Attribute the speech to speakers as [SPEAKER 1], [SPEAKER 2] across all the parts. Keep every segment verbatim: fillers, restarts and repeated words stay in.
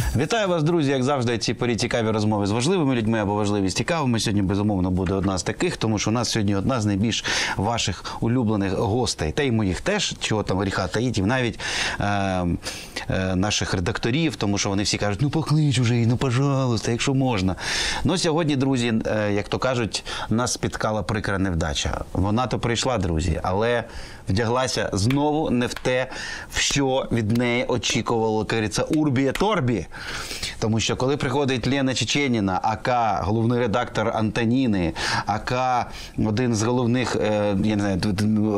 [SPEAKER 1] Вітаю вас, друзі, як завжди, ці порі цікаві розмови з важливими людьми або важливі з цікавими. Сьогодні, безумовно, буде одна з таких, тому що у нас сьогодні одна з найбільш ваших улюблених гостей. Та й моїх теж, чого там гріха таїть, навіть е, е, наших редакторів, тому що вони всі кажуть, ну поклич уже, ну пожалуйста, якщо можна. Ну сьогодні, друзі, е, як то кажуть, нас спіткала прикра невдача. Вона то прийшла, друзі, але вдяглася знову не в те, в що від неї очікувало, кажеться, урбі торбі. Тому що коли приходить Лена Чеченіна, АК, головний редактор Антоніни, АК, один з головних, е, я не знаю,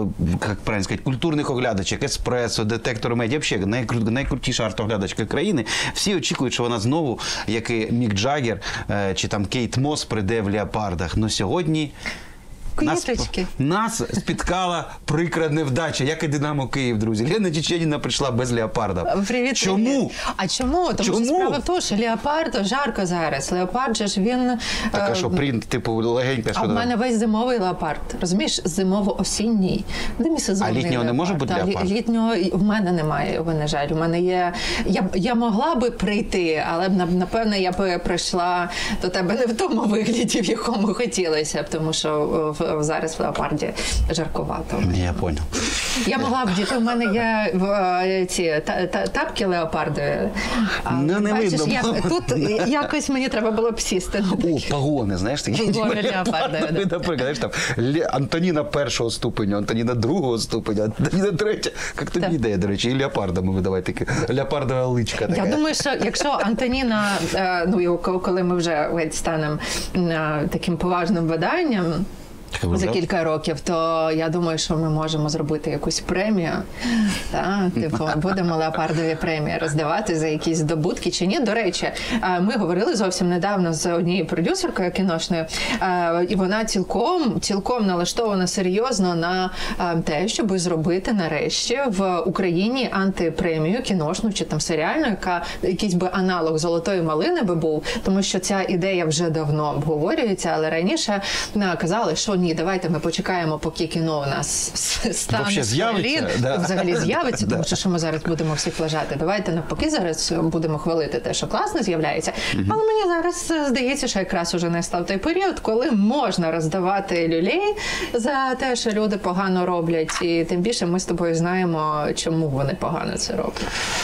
[SPEAKER 1] як правильно сказати, культурних оглядачів, Еспресо, Детектор Медіа, взагалі найкру, найкрутіша артоглядачка країни, всі очікують, що вона знову, як і Мік Джаггер, е, чи там Кейт Мос прийде в леопардах. Но сьогодні Нас, нас спіткала прикра невдача, як і Динамо Київ, друзі. Лена Чеченіна прийшла без леопарда.
[SPEAKER 2] Привіт,
[SPEAKER 1] чому?
[SPEAKER 2] Привіт. А чому? Тому чому? Що справа в тому, що леопард жарко зараз. Леопард же ж він...
[SPEAKER 1] Так, а що, принт, типу, легенька?
[SPEAKER 2] А в мене весь зимовий леопард. Розумієш, зимово-осінній.
[SPEAKER 1] А літнього не може бути леопард?
[SPEAKER 2] Літнього в мене немає його, на жаль. У мене є... Я, я могла би прийти, але, напевне, я би прийшла до тебе не в тому вигляді, в якому хотілося б, тому що зараз в леопарді жаркувато.
[SPEAKER 1] Я понял.
[SPEAKER 2] Я могла б діти, у мене є в, ці та, та, тапки леопардові.
[SPEAKER 1] Ну, не
[SPEAKER 2] бачиш,
[SPEAKER 1] видно.
[SPEAKER 2] Я, тут якось мені треба було б сісти.
[SPEAKER 1] О, погони, знаєш, такі.
[SPEAKER 2] Погони леопардові.
[SPEAKER 1] Наприклад, знаєш, там, Антоніна першого ступеня, Антоніна другого ступеня, Антоніна третя. Як тобі ідея, до речі, і леопардами видавати таке. Леопардова личка така.
[SPEAKER 2] Я думаю, що якщо Антоніна, ну, коли ми вже станемо таким поважним виданням, за кілька років, то я думаю, що ми можемо зробити якусь премію. Та, типу, будемо леопардові премії роздавати за якісь здобутки чи ні. До речі, ми говорили зовсім недавно з однією продюсеркою кіношною, і вона цілком, цілком налаштована серйозно на те, щоб зробити нарешті в Україні антипремію кіношну чи там серіальну, яка якийсь би аналог «Золотої малини» би був, тому що ця ідея вже давно обговорюється, але раніше казали, що ні, давайте ми почекаємо, поки кіно у нас стане
[SPEAKER 1] з'явиться, да.
[SPEAKER 2] взагалі з'явиться, тому що, що ми зараз будемо всіх вважати. Давайте навпаки зараз будемо хвалити те, що класно з'являється. Mm-hmm. Але мені зараз здається, що якраз уже настав той період, коли можна роздавати люлей за те, що люди погано роблять. І тим більше ми з тобою знаємо, чому вони погано це роблять.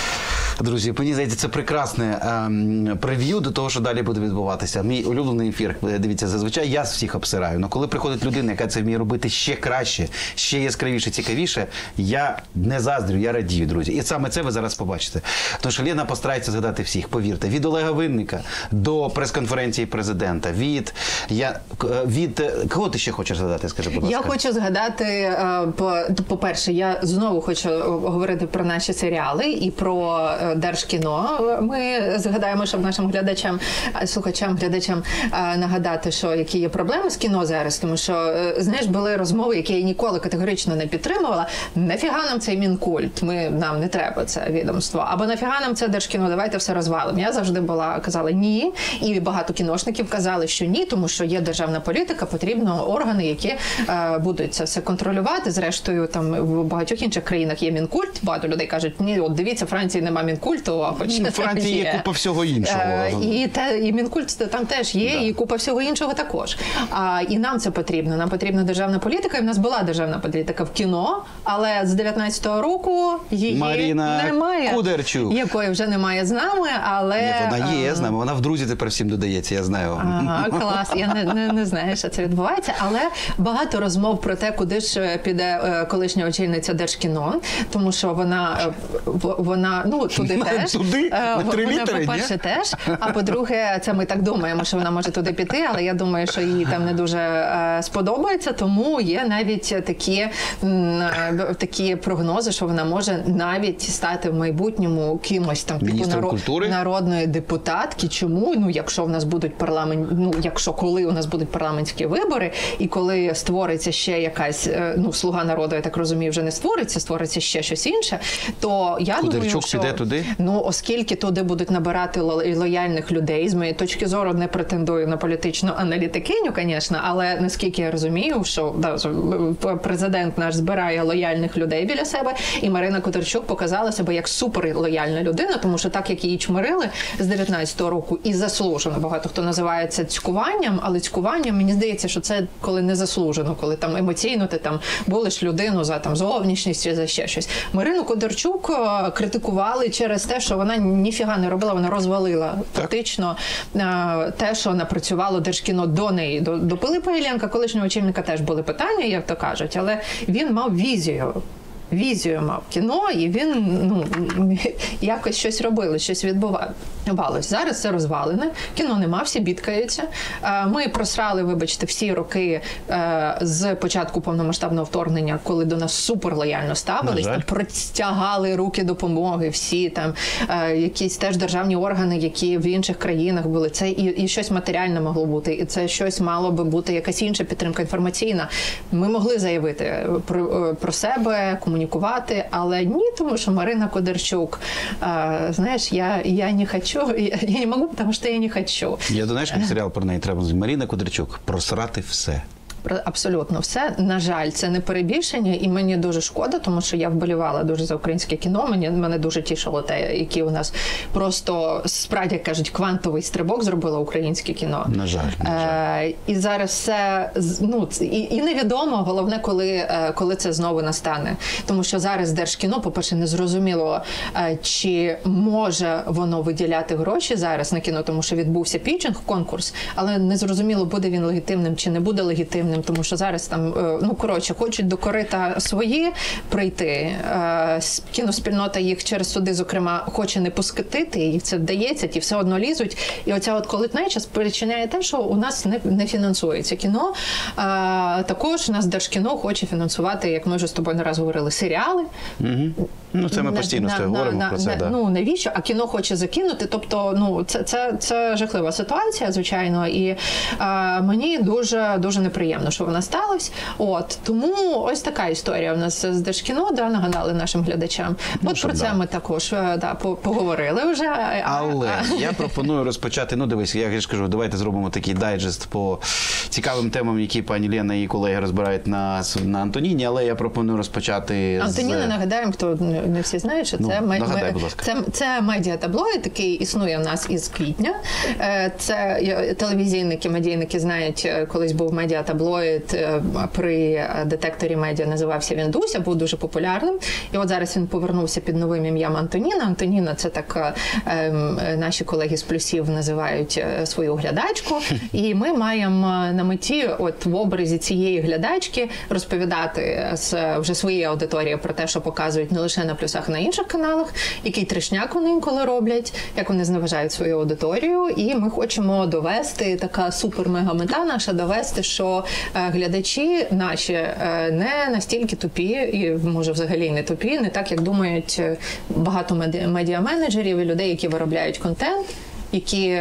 [SPEAKER 1] Друзі, мені здається, це прекрасне ем, прев'ю до того, що далі буде відбуватися. Мій улюблений ефір, дивіться, зазвичай я всіх обсираю. Але коли приходить людина, яка це вміє робити ще краще, ще яскравіше, цікавіше, я не заздрю, я радію, друзі. І саме це ви зараз побачите. Тому що Лена постарається згадати всіх, повірте. Від Олега Винника до прес-конференції президента, від... Я, від... Кого ти ще хочеш згадати, скажи, будь ласка?
[SPEAKER 2] Я хочу згадати, по-перше, я знову хочу говорити про наші серіали і про Держкіно. Ми згадаємо, щоб нашим глядачам, слухачам, глядачам нагадати, що які є проблеми з кіно зараз, тому що, знаєш, були розмови, які я ніколи категорично не підтримувала. Нафіга нам цей Мінкульт? Ми, нам не треба це відомство. Або нафіга нам це Держкіно? Давайте все розвалимо. Я завжди була, казала ні. І багато кіношників казали, що ні, тому що є державна політика, потрібно органи, які е, будуть це все контролювати. Зрештою, там в багатьох інших країнах є Мінкульт. Багато людей кажуть, ні, от дивіться, Франції нема Мінкульту, а хоч
[SPEAKER 1] в Франції є. є купа всього іншого. Е,
[SPEAKER 2] і, те, і Мінкульт там теж є, да. І купа всього іншого також. А, і нам це потрібно. Нам потрібна державна політика, і в нас була державна політика в кіно, але з дев'ятнадцятого року її
[SPEAKER 1] Маріна
[SPEAKER 2] немає.
[SPEAKER 1] Кудерчук.
[SPEAKER 2] Якої вже немає з нами, але...
[SPEAKER 1] Ні, вона є з нами, вона в друзі тепер всім додається, я знаю.
[SPEAKER 2] Ага, клас, я не, не, не знаю, що це відбувається, але багато розмов про те, куди ж піде колишня очільниця Держкіно, тому що вона, вона ну, туди теж.
[SPEAKER 1] Туди? На три
[SPEAKER 2] вона,
[SPEAKER 1] літери,
[SPEAKER 2] по-перше,
[SPEAKER 1] ні?
[SPEAKER 2] теж, а по-друге, це ми так думаємо, що вона може туди піти, але я думаю, що їй там не дуже е, сподобається, тому є навіть такі, м, такі прогнози, що вона може навіть стати в майбутньому кимось там, типу народ, народної депутатки. Чому? Ну, якщо в нас будуть парламент, ну, якщо коли у нас будуть парламентські вибори, і коли створиться ще якась, ну, Слуга народу, я так розумію, вже не створиться, створиться ще щось інше, то я
[SPEAKER 1] Кудерчук
[SPEAKER 2] думаю, що...
[SPEAKER 1] піде туди? туди?
[SPEAKER 2] Ну, оскільки туди будуть набирати ло- лояльних людей, з моєї точки зору, не претендую на політичну аналітикиню, звісно, але наскільки я розумію, що да, президент наш збирає лояльних людей біля себе, і Марина Кудерчук показала себе як суперлояльна людина, тому що так, як її чмирили з дев'ятнадцятого року, і заслужено, багато хто називає це цькуванням, але цькуванням, мені здається, що це коли не заслужено, коли там емоційно ти там булиш людину за там зовнішність чи за ще щось. Марину Кудерчук критикували через те, що вона ніфіга не робила, вона розвалила фактично те, що напрацювало Держкіно до неї. До, до Пилипа Іллєнка, колишнього очільника, теж були питання, як то кажуть, але він мав візію. Візію мав кіно, і він ну, якось щось робили, щось відбувалося. Зараз це розвалене, кіно нема, всі бідкаються. Ми просрали, вибачте, всі роки з початку повномасштабного вторгнення, коли до нас суперлояльно ставились, там простягали руки допомоги, всі там якісь теж державні органи, які в інших країнах були. Це і, і щось матеріальне могло бути, і це щось мало би бути, якась інша підтримка інформаційна. Ми могли заявити про, про себе, комунікувати, але ні, тому що Марина Кудерчук, а, знаєш, я, я не хочу, я, я не можу, тому що я не хочу.
[SPEAKER 1] Я, знаєш, серіал про неї треба, Марина Кудерчук, просрати все.
[SPEAKER 2] Абсолютно все. На жаль, це не перебільшення, і мені дуже шкода, тому що я вболівала дуже за українське кіно. Мені мене дуже тішило те, які у нас просто, справді, як кажуть, квантовий стрибок зробило українське кіно.
[SPEAKER 1] На жаль. На жаль.
[SPEAKER 2] Е, і зараз все, ну, і, і невідомо, головне, коли, коли це знову настане. Тому що зараз Держкіно, по-перше, не зрозуміло, чи може воно виділяти гроші зараз на кіно, тому що відбувся пітчинг, конкурс, але не зрозуміло, буде він легітимним чи не буде легітимним. Тому що зараз там, ну, коротше, хочуть до корита свої прийти. Кіноспільнота їх через суди, зокрема, хоче не пускатити, їх це вдається, ті все одно лізуть. І оця от колотнеча спричиняє те, що у нас не, не фінансується кіно. А, також у нас Держкіно хоче фінансувати, як ми вже з тобою не раз говорили, серіали.
[SPEAKER 1] Угу. Ну, це ми постійно на, говоримо на, про це.
[SPEAKER 2] На,
[SPEAKER 1] да.
[SPEAKER 2] Ну, навіщо? А кіно хоче закинути. Тобто, ну, це, це, це жахлива ситуація, звичайно, і а, мені дуже, дуже неприємно, що вона сталася. От, тому ось така історія у нас з Держкіно, да, нагадали нашим глядачам. Ну, от про це да. ми також да, поговорили вже.
[SPEAKER 1] Але я пропоную розпочати, ну, дивись, я ж кажу, давайте зробимо такий дайджест по цікавим темам, які пані Лена і колеги розбирають на, на Антоніні, але я пропоную розпочати
[SPEAKER 2] Антоніна,
[SPEAKER 1] з...
[SPEAKER 2] нагадаємо, хто не всі знають, що
[SPEAKER 1] ну,
[SPEAKER 2] це,
[SPEAKER 1] нагадай, будь ласка.
[SPEAKER 2] це, це медіатаблоїд, який існує в нас із квітня. Це телевізійники, медійники знають, колись був медіатаблоїд при детекторі медіа, називався він Дуся, був дуже популярним. І от зараз він повернувся під новим ім'ям Антоніна. Антоніна – це так наші колеги з плюсів називають свою глядачку. І ми маємо на меті от в образі цієї глядачки розповідати з вже своєї аудиторії про те, що показують не лише на плюсах, а на інших каналах, який трешняк вони інколи роблять, як вони зневажають свою аудиторію. І ми хочемо довести, така супер-мега-мета наша, довести, що глядачі наші не настільки тупі, і може взагалі не тупі, не так, як думають багато медіа-менеджерів і людей, які виробляють контент, які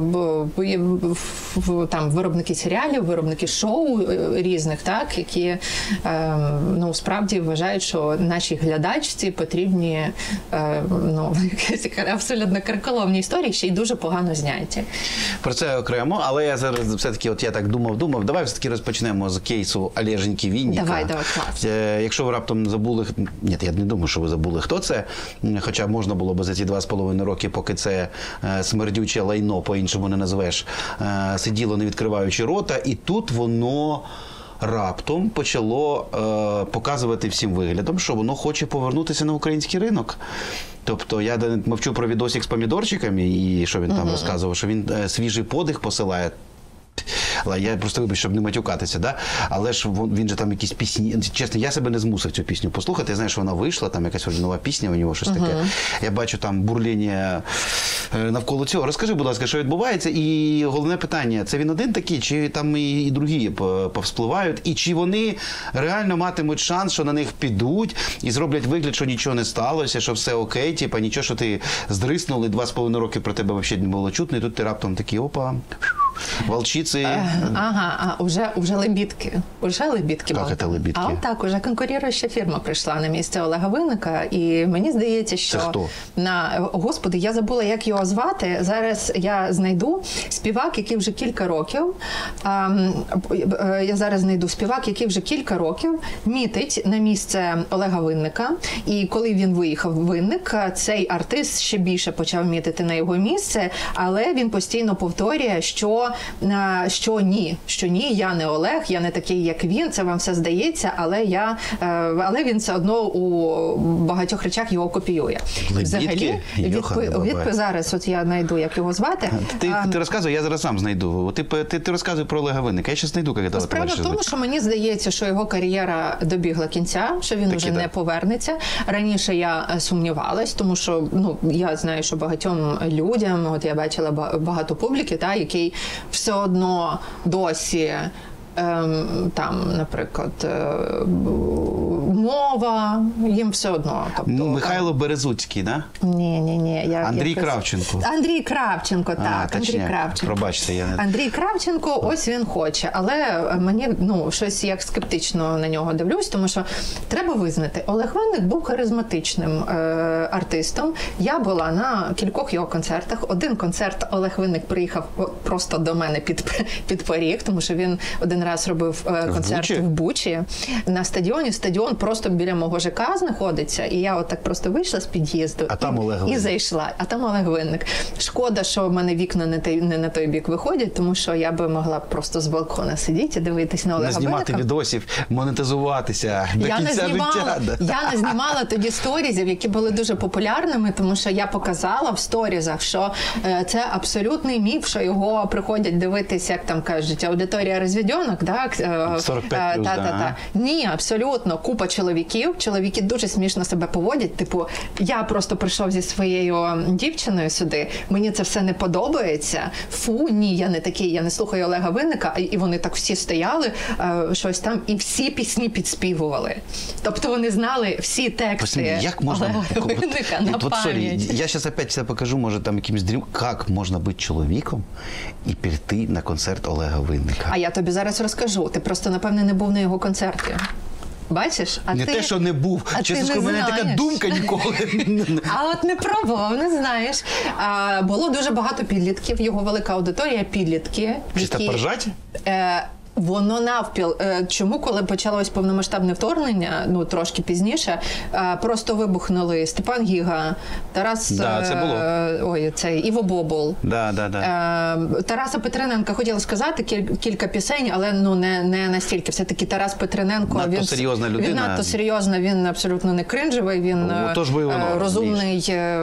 [SPEAKER 2] там виробники серіалів, виробники шоу різних, так, які ну справді вважають, що нашій глядачці потрібні ну якісь абсолютно карколомні історії, ще й дуже погано зняті.
[SPEAKER 1] Про це окремо, але я зараз все-таки, от я так думав, думав, давай все-таки розпочнемо з кейсу Олеженьки Вінніка.
[SPEAKER 2] Давай, давай, клас.
[SPEAKER 1] Якщо ви раптом забули, ні, я не думаю, що ви забули, хто це, хоча можна було б за ці два з половиною роки, поки це смердюче лайно, по-іншому не назвеш, сиділо, не відкриваючи рота, і тут воно раптом почало е, показувати всім виглядом, що воно хоче повернутися на український ринок. Тобто я мовчу про відосик з помідорчиками, і що він там uh-huh. розказував, що він е, свіжий подих посилає. Але я просто вибачу, щоб не матюкатися, да? Але ж він, він же там якісь пісні, чесно, я себе не змусив цю пісню послухати, я знаю, що вона вийшла, там якась нова пісня у нього, щось uh-huh. таке. Я бачу там бурління навколо цього. Розкажи, будь ласка, що відбувається, і головне питання, це він один такий, чи там і, і другі повспливають, і чи вони реально матимуть шанс, що на них підуть і зроблять вигляд, що нічого не сталося, що все окей, типа нічого, що ти здриснули, два з половиною роки про тебе взагалі не було чутно, і тут ти раптом такий, опа, волчицы.
[SPEAKER 2] Ага, а уже, уже лебідки. Уже лебідки.
[SPEAKER 1] Як це лебідки?
[SPEAKER 2] А так, уже конкуруюча фірма прийшла на місце Олега Винника, і мені здається, що...
[SPEAKER 1] Це хто?
[SPEAKER 2] На... Господи, я забула, як його звати. Зараз я знайду співак, який вже кілька років, а, я зараз знайду співак, який вже кілька років мітить на місце Олега Винника, і коли він виїхав в Винник, цей артист ще більше почав мітити на його місце, але він постійно повторює, що, що ні, що ні, я не Олег, я не такий, як він, це вам все здається, але, я, але він все одно у багатьох речах його копіює.
[SPEAKER 1] Взагалі,
[SPEAKER 2] відпи, відпи, зараз от я знайду, як його звати.
[SPEAKER 1] Ти, а, ти розказуй, я зараз сам знайду. Ти, ти, ти розказуй про Олега Винника, я ще знайду, як це.
[SPEAKER 2] Справа в тому, що мені здається, що його кар'єра добігла кінця, що він
[SPEAKER 1] Такі
[SPEAKER 2] вже
[SPEAKER 1] так.
[SPEAKER 2] не повернеться. Раніше я сумнівалась, тому що ну я знаю, що багатьом людям, от я бачила багато публіки, та який все одно досі. Ем, там, наприклад, е, мова, їм все одно. Тобто,
[SPEAKER 1] Михайло Березуцький, да?
[SPEAKER 2] Ні, ні, ні. Я,
[SPEAKER 1] Андрій
[SPEAKER 2] якось...
[SPEAKER 1] Кравченко.
[SPEAKER 2] Андрій Кравченко, так.
[SPEAKER 1] А,
[SPEAKER 2] Андрій Кравченко.
[SPEAKER 1] Пробачте, я не...
[SPEAKER 2] Андрій Кравченко, ось він хоче. Але мені, ну, щось як скептично на нього дивлюсь, тому що треба визнати, Олег Винник був харизматичним е, артистом. Я була на кількох його концертах. Один концерт Олег Винник приїхав просто до мене під, під поріг, тому що він один раз робив е, концерт в Бучі? в Бучі на стадіоні. Стадіон просто біля мого ЖК знаходиться, і я от так просто вийшла з під'їзду
[SPEAKER 1] а там
[SPEAKER 2] і,
[SPEAKER 1] Олег
[SPEAKER 2] і зайшла. А там Олег Винник. Шкода, що в мене вікна не, той, не на той бік виходять, тому що я би могла просто з балкона сидіти і дивитись на Олега
[SPEAKER 1] Винника. Не знімати
[SPEAKER 2] Винника.
[SPEAKER 1] відосів, монетизуватися до
[SPEAKER 2] я
[SPEAKER 1] кінця
[SPEAKER 2] не знімала,
[SPEAKER 1] життя.
[SPEAKER 2] Я не знімала тоді сторізів, які були дуже популярними, тому що я показала в сторізах, що е, це абсолютний міф, що його приходять дивитися, як там кажуть, аудиторія розвідьонок, так?
[SPEAKER 1] сорок п'ять плюс,
[SPEAKER 2] та,
[SPEAKER 1] да.
[SPEAKER 2] та, та. Ні, абсолютно. Купа чоловіків. Чоловіки дуже смішно себе поводять. Типу, я просто прийшов зі своєю дівчиною сюди, мені це все не подобається. Фу, ні, я не такий, я не слухаю Олега Винника. І вони так всі стояли, щось там, і всі пісні підспівували. Тобто вони знали всі тексти
[SPEAKER 1] Посмотри, як можна...
[SPEAKER 2] Олега Винника на
[SPEAKER 1] вот,
[SPEAKER 2] пам'ять.
[SPEAKER 1] sorry, я сейчас опять тебе покажу, може, там якимось дрім... Як можна бути чоловіком і піти на концерт Олега Винника?
[SPEAKER 2] А я тобі зараз розкажу. Ти просто, напевне, не був на його концерті. Бачиш? А
[SPEAKER 1] не
[SPEAKER 2] ти,
[SPEAKER 1] те, що не був. Чесно скажу, у мене така думка ніколи.
[SPEAKER 2] А от не пробував, не знаєш. А, було дуже багато підлітків, його велика аудиторія, підлітки.
[SPEAKER 1] Чисто
[SPEAKER 2] які,
[SPEAKER 1] поржать?
[SPEAKER 2] Е, Воно навпіл. Чому, коли почалось повномасштабне вторгнення, ну трошки пізніше, просто вибухнули Степан Гіга, Тарас,
[SPEAKER 1] да, це було.
[SPEAKER 2] Ой, цей Іво Бобол,
[SPEAKER 1] да, да, да.
[SPEAKER 2] Тараса Петрененка хотіла сказати кілька пісень, але ну не, не настільки. Все-таки Тарас Петрененко,
[SPEAKER 1] надто
[SPEAKER 2] він
[SPEAKER 1] серйозна людина.
[SPEAKER 2] Він надто серйозна, він абсолютно не кринжевий, він
[SPEAKER 1] воно,
[SPEAKER 2] розумний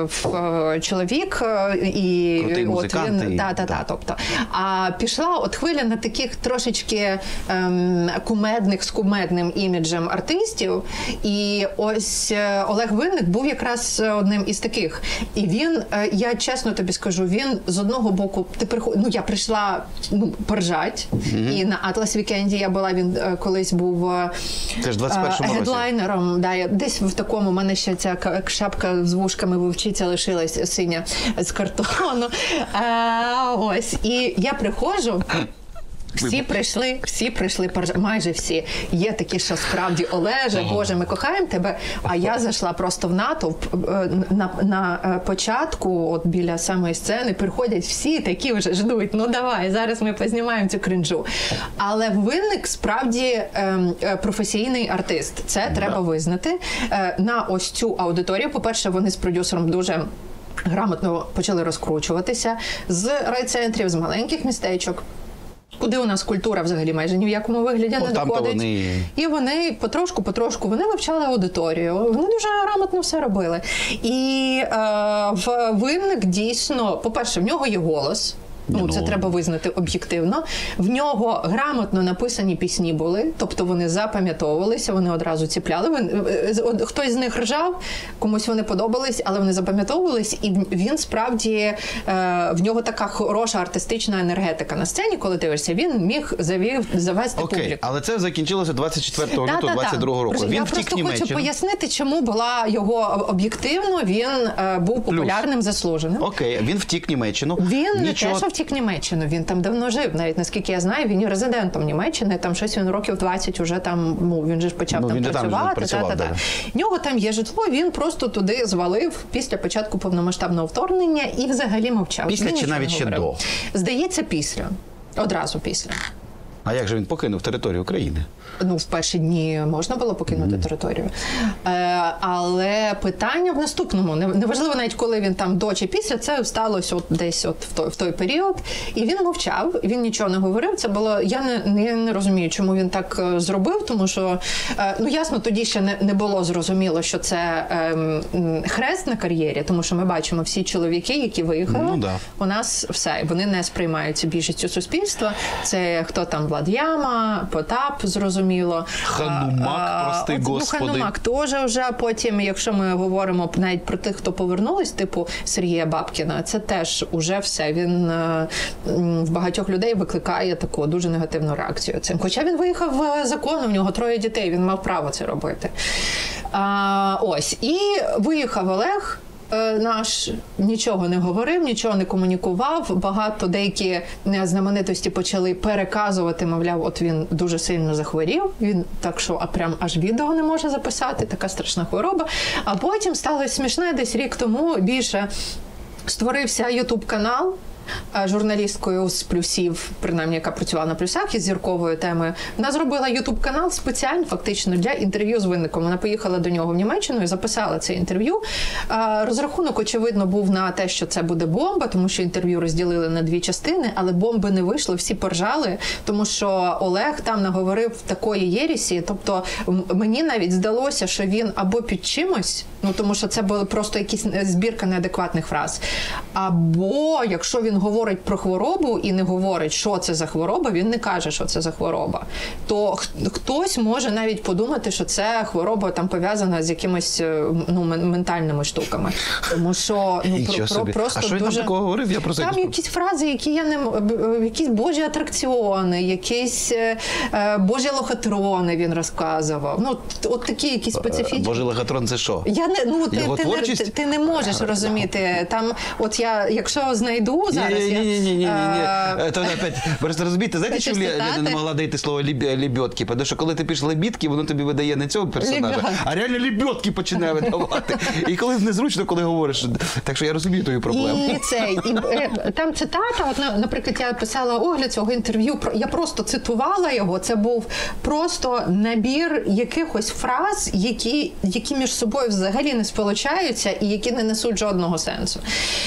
[SPEAKER 2] чоловік і
[SPEAKER 1] крутий
[SPEAKER 2] от
[SPEAKER 1] музикант.
[SPEAKER 2] Він,
[SPEAKER 1] І...
[SPEAKER 2] та, та, та, тобто. А пішла от хвиля на таких трошечки Ем, кумедних з кумедним іміджем артистів. І ось Олег Винник був якраз одним із таких. І він, я чесно тобі скажу, він з одного боку, ти приход... ну я прийшла ну, поржать, mm-hmm. і на Атлас Вікенді я була, він колись був гедлайнером. Да, я, десь в такому, у мене ще ця шапка з вушками вовчиця лишилась синя з картону. А, ось. І я приходжу, всі прийшли, всі прийшли, майже всі. Є такі, що справді, Олеже, Боже, ми кохаємо тебе. А я зайшла просто в натовп. На, на початку, от біля самої сцени, приходять всі такі вже ждуть. Ну давай, зараз ми познімаємо цю кринжу. Але Винник справді професійний артист. Це треба визнати. На ось цю аудиторію, по-перше, вони з продюсером дуже грамотно почали розкручуватися з райцентрів, з маленьких містечок, куди у нас культура взагалі майже ні в якому вигляді
[SPEAKER 1] О,
[SPEAKER 2] не доходить.
[SPEAKER 1] Вони...
[SPEAKER 2] І вони потрошку-потрошку, вони вивчали аудиторію, вони дуже грамотно все робили. І е, в Винник дійсно, по-перше, в нього є голос. Ну, це треба визнати об'єктивно. В нього грамотно написані пісні були, тобто вони запам'ятовувалися, вони одразу ціпляли. Хтось з них ржав, комусь вони подобались, але вони запам'ятовувались, і він справді, в нього така хороша артистична енергетика на сцені, коли дивишся, він міг завів, завести
[SPEAKER 1] Окей,
[SPEAKER 2] публіку.
[SPEAKER 1] але це закінчилося двадцять четвертого лютого двадцять другого року.
[SPEAKER 2] Я
[SPEAKER 1] Він
[SPEAKER 2] просто
[SPEAKER 1] втік
[SPEAKER 2] хочу
[SPEAKER 1] Німеччину.
[SPEAKER 2] пояснити, чому була його об'єктивно, він був популярним, заслуженим.
[SPEAKER 1] Окей, він втік Німеччину.
[SPEAKER 2] Він
[SPEAKER 1] Нічого...
[SPEAKER 2] не те, що втік в Німеччину, він там давно жив, навіть наскільки я знаю, він є резидентом Німеччини, там щось він років двадцять уже там, ну, він же ж почав
[SPEAKER 1] ну,
[SPEAKER 2] там
[SPEAKER 1] він
[SPEAKER 2] працювати.
[SPEAKER 1] Там працював,
[SPEAKER 2] та, та,
[SPEAKER 1] да.
[SPEAKER 2] та. В нього там є житло, він просто туди звалив після початку повномасштабного вторгнення і взагалі мовчав.
[SPEAKER 1] Після
[SPEAKER 2] він
[SPEAKER 1] чи навіть ще до?
[SPEAKER 2] Здається, після. Одразу після.
[SPEAKER 1] А як же він покинув територію України?
[SPEAKER 2] Ну, в перші дні можна було покинути mm. територію. Е, але питання в наступному. Неважливо навіть, коли він там до чи після, це сталося от десь от в той, в той період. І він мовчав, він нічого не говорив. Це було, я не, не, не розумію, чому він так зробив, тому що, е, ну, ясно, тоді ще не, не було зрозуміло, що це е, хрест на кар'єрі, тому що ми бачимо всі чоловіки, які виїхали,
[SPEAKER 1] ну, да.
[SPEAKER 2] у нас все, вони не сприймаються більшістю суспільства. Це хто там Влад Яма, Потап, зрозуміло.
[SPEAKER 1] Ханумак, прости
[SPEAKER 2] а,
[SPEAKER 1] господи.
[SPEAKER 2] Ну, Ханумак теж вже потім, якщо ми говоримо навіть про тих, хто повернулись, типу Сергія Бабкіна, це теж уже все. Він е, в багатьох людей викликає таку дуже негативну реакцію цим. Хоча він виїхав законно, в нього троє дітей, він мав право це робити. А, ось. І виїхав Олег, наш, нічого не говорив, нічого не комунікував. Багато деякі знаменитості почали переказувати, мовляв, от він дуже сильно захворів, він так, що а прям аж відео не може записати, така страшна хвороба. А потім сталося смішне, десь рік тому більше створився ютуб-канал журналісткою з плюсів, принаймні, яка працювала на плюсах із зірковою темою. Вона зробила ютуб-канал спеціально, фактично, для інтерв'ю з Винником. Вона поїхала до нього в Німеччину і записала це інтерв'ю. Розрахунок, очевидно, був на те, що це буде бомба, тому що інтерв'ю розділили на дві частини, але бомби не вийшло, всі поржали, тому що Олег там наговорив такої єрісі, тобто мені навіть здалося, що він або під чимось, ну тому що це була просто якась збірка неадекватних фраз, або якщо він говорить про хворобу і не говорить, що це за хвороба, він не каже, що це за хвороба, то хтось може навіть подумати, що це хвороба там пов'язана з якимись, ну, ментальними штуками. Тому що, ну, про, про, просто
[SPEAKER 1] а що він
[SPEAKER 2] дуже...
[SPEAKER 1] там такого говорив? Я просто
[SPEAKER 2] Там якісь фрази, які я не... Якісь божі атракціони, якісь е, божі лохотрони він розказував. Ну, от такі якісь специфічні.
[SPEAKER 1] Божий лохотрон – це що?
[SPEAKER 2] Я не, ну, ти,
[SPEAKER 1] Його
[SPEAKER 2] ти,
[SPEAKER 1] творчість?
[SPEAKER 2] не, ти не можеш розуміти. Там, от я, якщо знайду зараз...
[SPEAKER 1] Ні-ні-ні, то опять, просто розумієте, знаєте, що Лена не могла дати слово лебедки? Тому що коли ти пишеш лебідки, воно тобі видає не цього персонажа, а реально лебедки починає видавати. І коли незручно, коли говориш. Так що я розумію твою проблему.
[SPEAKER 2] І цей, і, там цитата, от, наприклад, я писала огляд цього інтерв'ю, я просто цитувала його, це був просто набір якихось фраз, які, які між собою взагалі не сполучаються і які не несуть жодного сенсу.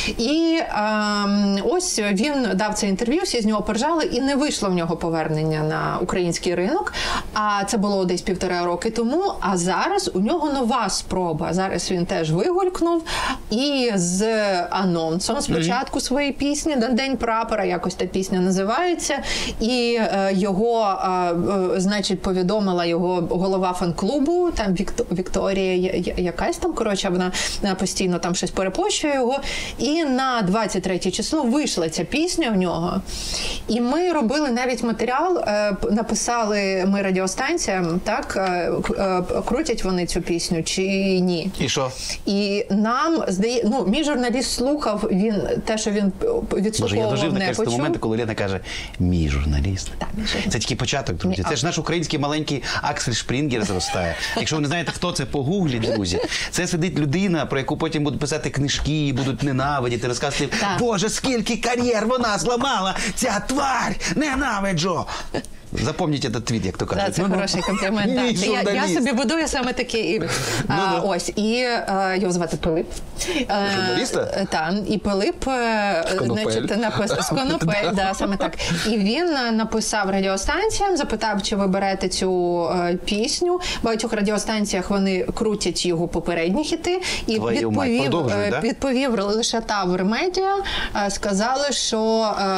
[SPEAKER 2] І ем, ось він дав це інтерв'ю, всі з нього поржали, і не вийшло в нього повернення на український ринок, а це було десь півтора роки тому, а зараз у нього нова спроба. Зараз він теж вигулькнув і з анонсом спочатку своєї пісні «День прапора», якось та пісня називається, і е, його, е, е, значить, повідомила його голова фан-клубу, там Вікто, Вікторія якась там, коротше, вона постійно там щось перепощує його, і на двадцять третє число вийшла ця пісня в нього. І ми робили навіть матеріал, е, написали ми радіостанціям, так, е, е, крутять вони цю пісню чи ні.
[SPEAKER 1] І що?
[SPEAKER 2] І нам, здає, ну, мій журналіст слухав, він, те, що він відслуховував,
[SPEAKER 1] Боже, я дожив
[SPEAKER 2] не
[SPEAKER 1] на
[SPEAKER 2] почув.
[SPEAKER 1] моменти, коли Лена каже «мій журналіст».
[SPEAKER 2] Так, мій журналіст.
[SPEAKER 1] Це тільки початок, друзі. Це ж наш український маленький Аксель Шпрінгер зростає. Якщо ви не знаєте, хто це, погугліть, друзі. Це сидить людина, про яку потім будуть писати книжки, будуть ненавидіти, розказувати, Боже, скільки кар'єр вона зламала, ця тварь, ненавиджу. Запомніть этот твіт, як то кажуть.
[SPEAKER 2] Да, це
[SPEAKER 1] ну,
[SPEAKER 2] хороший комплімент.
[SPEAKER 1] Мій
[SPEAKER 2] Да. Я, я собі будую саме такі. А,
[SPEAKER 1] ну,
[SPEAKER 2] ось, і а, його звати Пилип.
[SPEAKER 1] Журналіста?
[SPEAKER 2] Так, і Пилип, значить, написав, з Конопель, да, саме так. І він написав радіостанціям, запитав, чи ви берете цю а, пісню. В багатьох радіостанціях вони крутять його попередні хіти. І
[SPEAKER 1] Твою
[SPEAKER 2] відповів,
[SPEAKER 1] мать, да?
[SPEAKER 2] відповів лише Тавр Медіа, сказали, що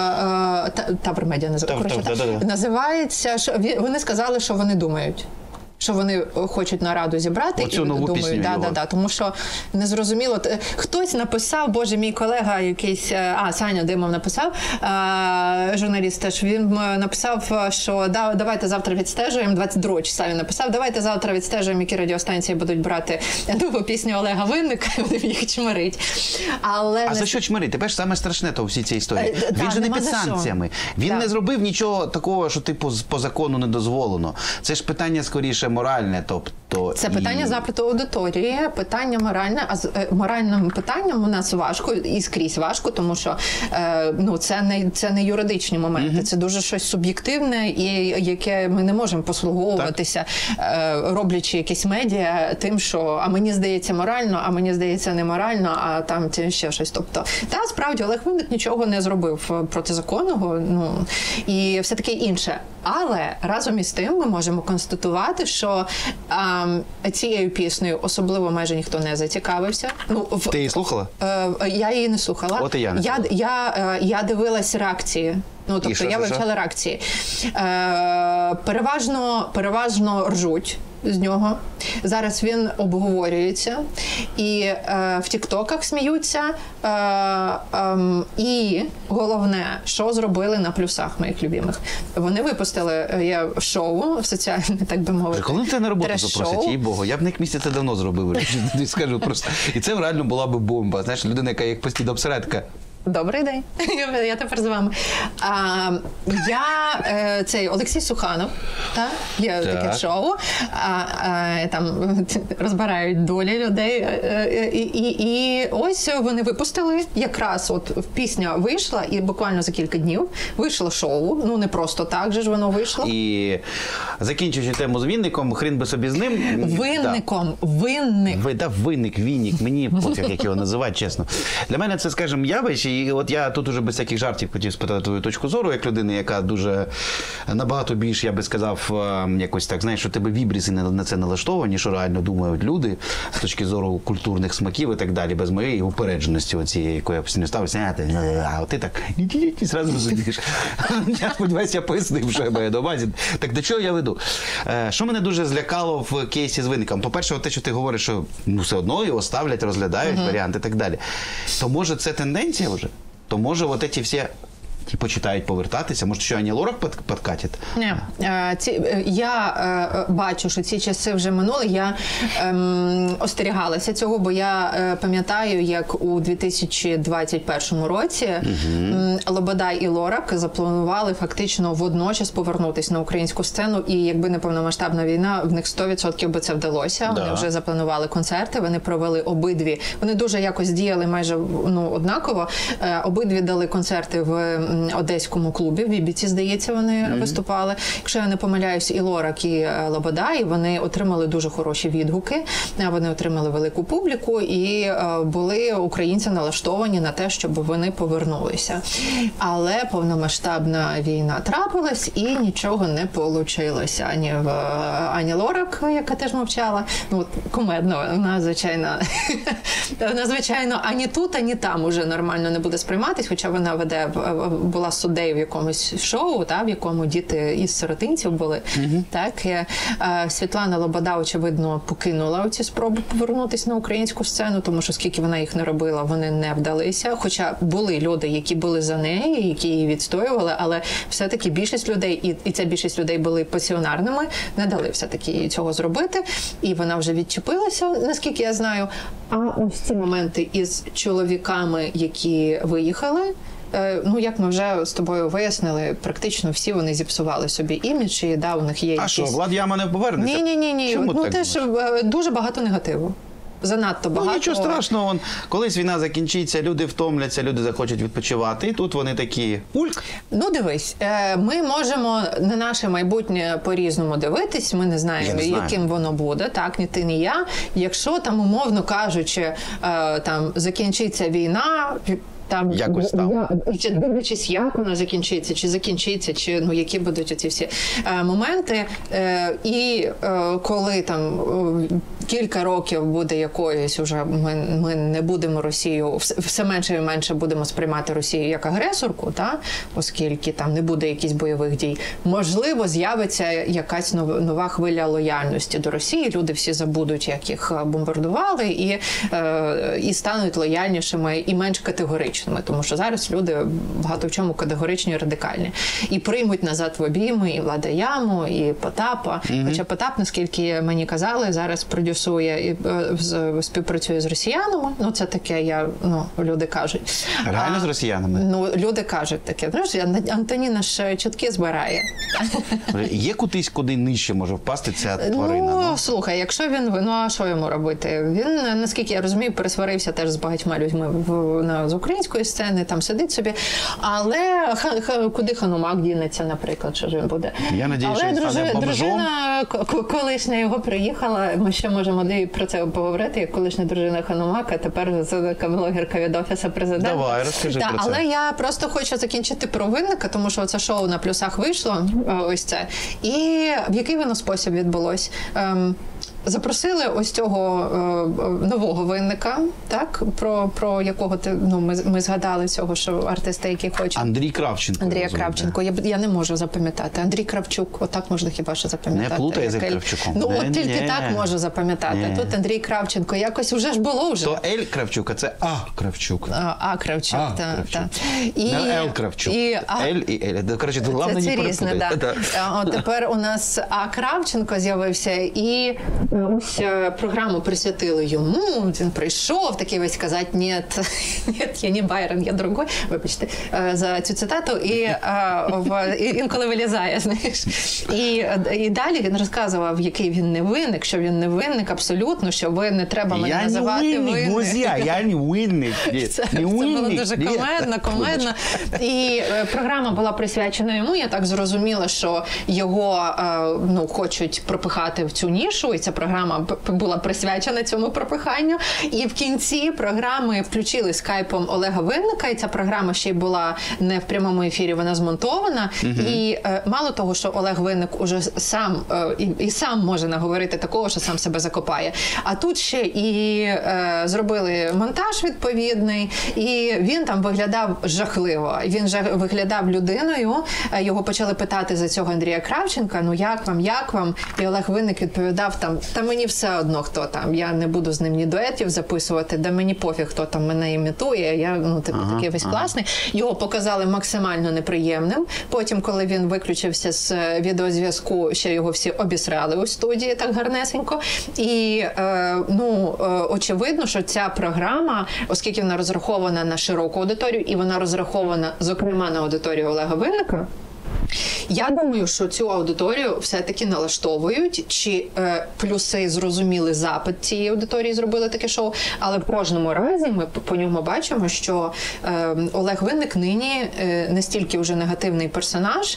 [SPEAKER 2] а, Тавр Медіа називається. Називає що вони сказали, що вони думають. що вони хочуть нараду зібрати.
[SPEAKER 1] Оцю
[SPEAKER 2] і
[SPEAKER 1] нову
[SPEAKER 2] думаю,
[SPEAKER 1] пісню
[SPEAKER 2] да,
[SPEAKER 1] його.
[SPEAKER 2] да, да, тому що незрозуміло. Т- Хтось написав, боже, мій колега якийсь, е, а, Саня Димов написав, е, журналіст теж, він е, написав, що да, давайте завтра відстежуємо, двадцять другого числа він написав, давайте завтра відстежуємо, які радіостанції будуть брати нову пісню Олега Винника, і будемо їх чмирить. Але
[SPEAKER 1] А
[SPEAKER 2] не-
[SPEAKER 1] за що чмирити? Тебе ж саме страшне то у всій цій історії.
[SPEAKER 2] Е,
[SPEAKER 1] Він
[SPEAKER 2] та,
[SPEAKER 1] же не
[SPEAKER 2] нема
[SPEAKER 1] під
[SPEAKER 2] за що.
[SPEAKER 1] санкціями. Він
[SPEAKER 2] Так.
[SPEAKER 1] не зробив нічого такого, що типу з- по закону не дозволено. Це ж питання скоріше моральне, тобто
[SPEAKER 2] Це
[SPEAKER 1] і-
[SPEAKER 2] питання запиту аудиторії, питання моральне, а з е, моральним питанням у нас важко і скрізь важко, тому що е, ну це не це не юридичні моменти, mm-hmm. це дуже щось суб'єктивне, і яке ми не можемо послуговуватися, е, роблячи якісь медіа тим, що а мені здається морально, а мені здається неморально, а там це ще щось. Тобто, та справді Олег Винник нічого не зробив протизаконного, ну і все таке інше. Але разом із тим ми можемо констатувати, що а, цією піснею особливо майже ніхто не зацікавився. Ну, в,
[SPEAKER 1] Ти її слухала?
[SPEAKER 2] Е, я її не слухала.
[SPEAKER 1] От і я не
[SPEAKER 2] я,
[SPEAKER 1] слухала.
[SPEAKER 2] я, е, я дивилась реакції. Ну, тобто
[SPEAKER 1] що,
[SPEAKER 2] я
[SPEAKER 1] що,
[SPEAKER 2] вивчала
[SPEAKER 1] що?
[SPEAKER 2] реакції. Е, переважно, переважно ржуть з нього. Зараз він обговорюється. І е, в тіктоках сміються. Е, е, і головне, що зробили на плюсах моїх любимих. Вони випустили е, я шоу соціальне, так би мовити.
[SPEAKER 1] Коли тебе на роботу
[SPEAKER 2] Треш-шоу.
[SPEAKER 1] запросять, їй Богу, я б на їх місці це давно зробив. Я скажу просто. І це реально була б бомба. Знаєш, людина, яка як постійно обсирає, така,
[SPEAKER 2] Добрий день, я тепер з вами. А, я е, цей Олексій Суханов, та є
[SPEAKER 1] Так.
[SPEAKER 2] таке шоу. А, а, там розбирають долі людей. е, І, і, і ось вони випустили якраз от пісня вийшла, і буквально за кілька днів вийшло шоу. Ну не просто так же ж воно вийшло.
[SPEAKER 1] і закінчуючи тему з Вінником, хрін би собі з ним.
[SPEAKER 2] Винником, винник.
[SPEAKER 1] Ви, да, винник, вінник, мені пофіг, як його називати, чесно. Для мене це, скажімо, явище, і от я тут уже без всяких жартів хотів спитати твою точку зору, як людини, яка дуже набагато більш, я би сказав, е, якось так, знаєш, що тебе вібріси на, на це налаштовані, що реально думають люди з точки зору культурних смаків і так далі, без моєї упередженості оцієї, якої я постійно ставився, а ти, а ти так, і зразу розумієш. Я сподіваюся, я пояснив, що я маю на увазі. Так до чого я веду? Е, Що мене дуже злякало в кейсі з Винником? По-перше, от те, що ти говориш, що ну, все одно його ставлять, розглядають uh-huh. варіанти і так далі. То може це тенденція вже? То може от ці всі ті почитають повертатися? Може, що Ані Лорак під, підкатять?
[SPEAKER 2] Ні, е, ці, е, я е, бачу, що ці часи вже минули. Я ем, остерігалася цього, бо я е, пам'ятаю, як у дві тисячі двадцять першому році uh-huh. Лобода і Лорак запланували фактично водночас повернутися на українську сцену, і якби не повномасштабна війна, в них сто відсотків би це вдалося.
[SPEAKER 1] Да.
[SPEAKER 2] Вони вже запланували концерти, вони провели обидві. Вони дуже якось діяли майже ну, однаково. Е, обидві дали концерти в одеському клубі, в Вібіці, здається, вони mm-hmm. виступали. Якщо я не помиляюсь, і Лорак, і Лобода, і вони отримали дуже хороші відгуки, вони отримали велику публіку, і були українці налаштовані на те, щоб вони повернулися. Але повномасштабна війна трапилась, і нічого не вийшло. Ані в Ані Лорак, яка теж мовчала, ну, кумедно, вона, звичайно, вона, звичайно, ані тут, ані там уже нормально не буде сприйматись, хоча вона веде була суддею в якомусь шоу, та, в якому діти із сиротинців були. Mm-hmm. Так, і, е, Світлана Лобода, очевидно, покинула ці спроби повернутися на українську сцену, тому що скільки вона їх не робила, вони не вдалися. Хоча були люди, які були за неї, які її відстоювали, але все-таки більшість людей, і, і ця більшість людей були пасіонарними, не дали все-таки цього зробити. І вона вже відчепилася, наскільки я знаю. А ось ці моменти із чоловіками, які виїхали, ну, як ми вже з тобою вияснили, практично всі вони зіпсували собі імідж, і да, у них є
[SPEAKER 1] А
[SPEAKER 2] якісь...
[SPEAKER 1] що, Влад Яма не повернеться?
[SPEAKER 2] Ні-ні-ні,
[SPEAKER 1] Чому
[SPEAKER 2] ну
[SPEAKER 1] так
[SPEAKER 2] теж
[SPEAKER 1] думаєш?
[SPEAKER 2] дуже багато негативу. Занадто багато.
[SPEAKER 1] Ну, нічого страшного, вон, колись війна закінчиться, люди втомляться, люди захочуть відпочивати, і тут вони такі, пульк.
[SPEAKER 2] Ну, дивись, ми можемо на наше майбутнє по-різному дивитись, ми не знаємо,
[SPEAKER 1] не знаю.
[SPEAKER 2] яким воно буде, так, ні ти, ні я. Якщо там, умовно кажучи, там закінчиться війна, там,
[SPEAKER 1] якось там.
[SPEAKER 2] Чи дивлячись, як вона закінчиться, чи закінчиться, чи ну які будуть ці всі е, моменти. Е, і е, коли там кілька років буде якоюсь уже, ми, ми не будемо Росію, все менше і менше будемо сприймати Росію як агресорку, та? Оскільки там не буде якихось бойових дій. Можливо, з'явиться якась нова хвиля лояльності до Росії, люди всі забудуть, як їх бомбардували, і, е, і стануть лояльнішими і менш категоричними, тому що зараз люди багато в чому категоричні і радикальні. І приймуть назад в обійми і Влада Яму, і Потапа. Mm-hmm. Хоча Потап, наскільки мені казали, зараз продюсує і е, співпрацює з росіянами. Ну, це таке, я, ну, люди кажуть.
[SPEAKER 1] Реально а, з росіянами?
[SPEAKER 2] Ну, люди кажуть таке. Знаєш, Антоніна ж чутки збирає.
[SPEAKER 1] Є кудись, куди нижче може впасти ця тварина?
[SPEAKER 2] Ну, ну, слухай, якщо він, ну, а що йому робити? Він, наскільки я розумію, пересварився теж з багатьма людьми в, на, з української сцени, там сидить собі. Але ха, ха, куди Ханумак дінеться, наприклад, що ж він буде?
[SPEAKER 1] Я надію,
[SPEAKER 2] але
[SPEAKER 1] що він
[SPEAKER 2] дружи,
[SPEAKER 1] стане бомжом.
[SPEAKER 2] Дружина колишня його приїхала, ми ще можемо про це поговорити, як колишня дружина Ханумака, тепер така блогерка від Офісу Президента.
[SPEAKER 1] Давай, розкажи
[SPEAKER 2] да,
[SPEAKER 1] про це.
[SPEAKER 2] Але я просто хочу закінчити про Винника, тому що це шоу на плюсах вийшло, ось це. І в який воно спосіб відбулось? Ем, Запросили ось цього е, нового Винника, так, про, про якого ти, ну, ми, ми згадали цього, що артисти, які хочуть.
[SPEAKER 1] Андрій Кравченко.
[SPEAKER 2] Андрія
[SPEAKER 1] розумію,
[SPEAKER 2] Кравченко. Я, я не можу запам'ятати. Андрій Кравчук, отак можна хіба що запам'ятати.
[SPEAKER 1] Не плутай з Кравчуком.
[SPEAKER 2] Ну,
[SPEAKER 1] не,
[SPEAKER 2] от тільки
[SPEAKER 1] не,
[SPEAKER 2] так можу запам'ятати.
[SPEAKER 1] не.
[SPEAKER 2] Тут Андрій Кравченко. Якось вже ж було вже.
[SPEAKER 1] То Ель Кравчук, а це А Кравчук.
[SPEAKER 2] А, а Кравчук,
[SPEAKER 1] а,
[SPEAKER 2] так.
[SPEAKER 1] Кравчук.
[SPEAKER 2] Та. І,
[SPEAKER 1] не Ел Кравчук.
[SPEAKER 2] І, а,
[SPEAKER 1] Ель і Ель. Коротше, тут головне
[SPEAKER 2] це,
[SPEAKER 1] не
[SPEAKER 2] це різне, да.
[SPEAKER 1] да.
[SPEAKER 2] А от тепер у нас А Кравченко з'явився, і ось програму присвятили йому, він прийшов, такий весь казати, ні, ні, я не Байрон, я другой, вибачте, за цю цитату, і, в, і інколи вилізає, знаєш. І, і далі він розказував, який він не винник, що він не винник абсолютно, що ви не треба мене
[SPEAKER 1] я
[SPEAKER 2] називати винник.
[SPEAKER 1] Я не винник, я не винник.
[SPEAKER 2] Це, це було дуже комедно, комедно. І програма була присвячена йому, я так зрозуміла, що його ну, хочуть пропихати в цю нішу, і ця програма була присвячена цьому пропиханню. І в кінці програми включили скайпом Олега Винника, і ця програма ще й була не в прямому ефірі, вона змонтована. Угу. І е, мало того, що Олег Винник уже сам е, і, і сам може наговорити такого, що сам себе закопає. А тут ще і е, зробили монтаж відповідний, і він там виглядав жахливо. Він же виглядав людиною, його почали питати за цього Андрія Кравченка, ну як вам, як вам? І Олег Винник відповідав там, та мені все одно, хто там, я не буду з ним ні дуетів записувати, да мені пофіг, хто там мене імітує, я, ну, типу, ага, такий весь ага. класний. Його показали максимально неприємним. Потім, коли він виключився з відеозв'язку, ще його всі обісрали у студії так гарнесенько. І, е, ну, е, очевидно, що ця програма, оскільки вона розрахована на широку аудиторію, і вона розрахована, зокрема, на аудиторію Олега Винника, я думаю, що цю аудиторію все-таки налаштовують, чи е, плюси зрозуміли запит цієї аудиторії, зробили таке шоу, але в кожному разі ми по ньому бачимо, що е, Олег Винник нині е, настільки вже негативний персонаж,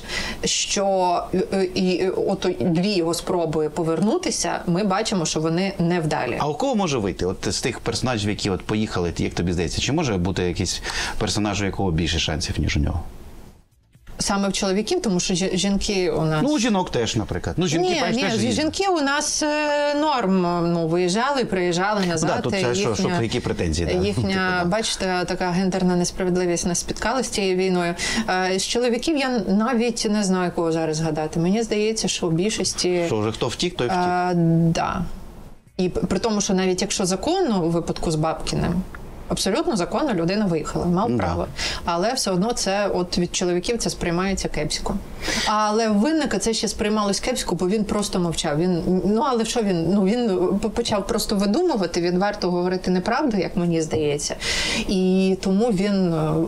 [SPEAKER 2] що е, і от дві його спроби повернутися, ми бачимо, що вони невдалі.
[SPEAKER 1] А у кого може вийти? От з тих персонажів, які от поїхали, як тобі здається, чи може бути якийсь персонаж, у якого більше шансів, ніж у нього?
[SPEAKER 2] Саме в чоловіків, тому що жінки у нас...
[SPEAKER 1] Ну, у жінок теж, наприклад. Ну, жінки,
[SPEAKER 2] ні,
[SPEAKER 1] бачиш,
[SPEAKER 2] ні,
[SPEAKER 1] теж
[SPEAKER 2] жінки у нас е, норм. Ну, виїжджали, приїжджали назад.
[SPEAKER 1] Да, тут це,
[SPEAKER 2] їхня,
[SPEAKER 1] що, що, які претензії. Да.
[SPEAKER 2] Їхня,
[SPEAKER 1] типу,
[SPEAKER 2] бачите, така гендерна несправедливість нас спіткала з цією війною. Е, з чоловіків я навіть не знаю, кого зараз згадати. Мені здається, що в більшості...
[SPEAKER 1] Що вже хто втік, той втік.
[SPEAKER 2] Так. Да. І при тому, що навіть якщо законно, у випадку з Бабкіним, абсолютно законно людина виїхала, мав да. право. Але все одно це от від чоловіків це сприймається кепсько. Але Винника це ще сприймалось кепсько, бо він просто мовчав. Він, ну але що він? Ну він почав просто видумувати, відверто говорити неправду, як мені здається. І тому він,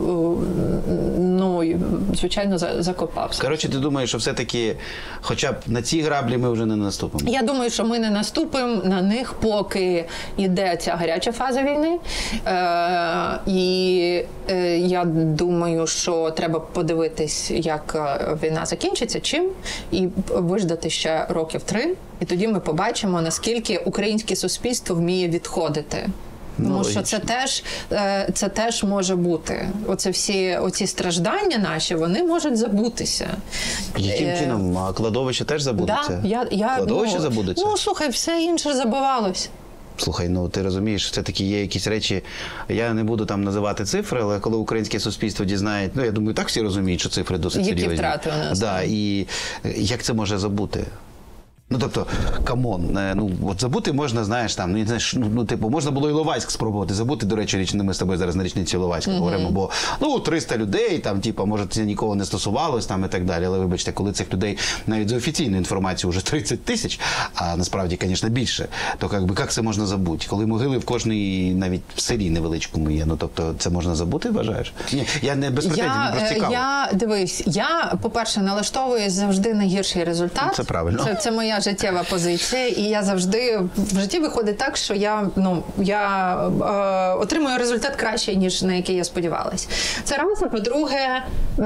[SPEAKER 2] ну, звичайно, закопався.
[SPEAKER 1] Коротше, ти думаєш, що все-таки хоча б на ці граблі ми вже не наступимо?
[SPEAKER 2] Я думаю, що ми не наступимо на них, поки йде ця гаряча фаза війни. Е, і е, я думаю, що треба подивитись, як війна закінчиться, чим, і виждати ще років три. І тоді ми побачимо, наскільки українське суспільство вміє відходити Тому
[SPEAKER 1] Ну,
[SPEAKER 2] що це теж, е, це теж може бути. Оце всі оці страждання наші, вони можуть забутися.
[SPEAKER 1] Яким
[SPEAKER 2] Е,
[SPEAKER 1] чином? А кладовище теж забудеться?
[SPEAKER 2] Да, я, я,
[SPEAKER 1] Кладовище
[SPEAKER 2] ну,
[SPEAKER 1] забудеться?
[SPEAKER 2] Ну, слухай, все інше забувалось.
[SPEAKER 1] Слухай, ну ти розумієш, все-таки є якісь речі, я не буду там називати цифри, але коли українське суспільство дізнає, ну я думаю, так всі розуміють, що цифри досить
[SPEAKER 2] Які
[SPEAKER 1] серйозні.
[SPEAKER 2] втрати у нас.
[SPEAKER 1] Да, і як це може забути? Ну, тобто, камон, е, ну, от забути можна, знаєш, там, ну, не знаєш, ну, ну, типу, можна було Іловайськ спробувати забути, до речі, річ, ми з тобою зараз на річниці Іловайська mm-hmm. говоримо, бо, ну, триста людей, там, типу, може, це нікого не стосувалось, там, і так далі, але, вибачте, коли цих людей, навіть за офіційною інформацією, вже тридцять тисяч, а насправді, звісно, більше, то, як би, як це можна забути? Коли могили в кожній, навіть в селі невеличкому є, ну, тобто, це можна забути, вважаєш? Ні, я не без претензій, мені просто цікаво.
[SPEAKER 2] Я, дивись, я, по-перше, налаштовую завжди найгірший результат.
[SPEAKER 1] Це правильно.
[SPEAKER 2] Це, це моя життєва позиція. І я завжди в житті виходить так, що я, ну, я е, отримую результат кращий, ніж на який я сподівалась. Це раз, а по-друге, е,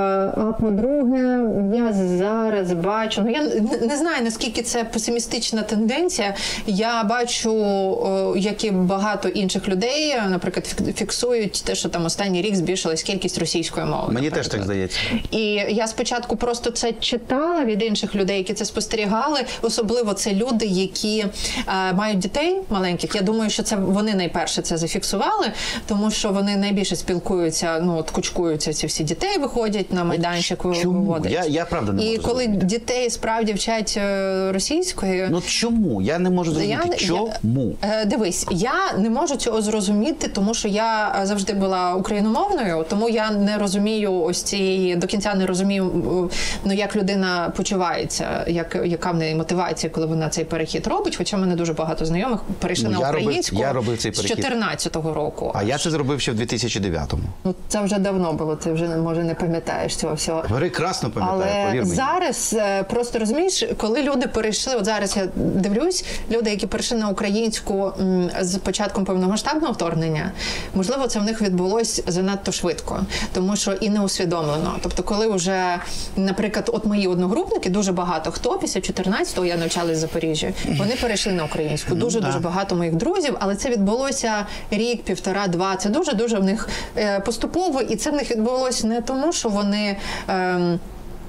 [SPEAKER 2] а по-друге, я зараз бачу, ну я не, не знаю, наскільки це песимістична тенденція. Я бачу, е, як і багато інших людей, наприклад, фіксують те, що там останній рік збільшилась кількість російської мови.
[SPEAKER 1] Мені
[SPEAKER 2] наприклад.
[SPEAKER 1] теж так здається.
[SPEAKER 2] І я спочатку просто це читала від інших людей, які це спостерігали, особливо це люди, які е, мають дітей маленьких. Я думаю, що це вони найперше це зафіксували, тому що вони найбільше спілкуються, ну от кучкуються ці всі дітей, виходять на майданчик, виводять.
[SPEAKER 1] Я, я правда не
[SPEAKER 2] І
[SPEAKER 1] можу
[SPEAKER 2] коли
[SPEAKER 1] зрозуміти.
[SPEAKER 2] Дітей справді вчать е, російською.
[SPEAKER 1] Ну чому? Я не можу зрозуміти,
[SPEAKER 2] Я,
[SPEAKER 1] чому?
[SPEAKER 2] Я, е, дивись, я не можу цього зрозуміти, тому що я завжди була україномовною, тому я не розумію ось цієї, до кінця не розумію, ну як людина почувається, як, яка в неї мотивація, коли вона цей перехід робить, хоча в мене дуже багато знайомих перейшли
[SPEAKER 1] Ну,
[SPEAKER 2] на
[SPEAKER 1] я робив-
[SPEAKER 2] українську
[SPEAKER 1] я робив цей
[SPEAKER 2] з
[SPEAKER 1] перехід.
[SPEAKER 2] чотирнадцятого року.
[SPEAKER 1] А я це зробив ще в дві тисячі дев'ятому.
[SPEAKER 2] Ну, це вже давно було, ти вже, може, не пам'ятаєш цього всього.
[SPEAKER 1] Прекрасно пам'ятаю,
[SPEAKER 2] Але
[SPEAKER 1] повір мені.
[SPEAKER 2] зараз е, просто розумієш, коли люди перейшли, от зараз я дивлюсь, люди, які перейшли на українську м, з початком повномасштабного вторгнення, можливо, це в них відбулось занадто швидко, тому що і не усвідомлено. Тобто, коли вже, наприклад, от мої одногрупники, дуже багато хто після чотирнадцятого, я навчалась в Запоріжжі, вони перейшли на українську. Дуже-дуже
[SPEAKER 1] да.
[SPEAKER 2] багато моїх друзів, але це відбулося рік, півтора, два. Це дуже-дуже в них е, поступово, і це в них відбулося не тому, що вони... Е,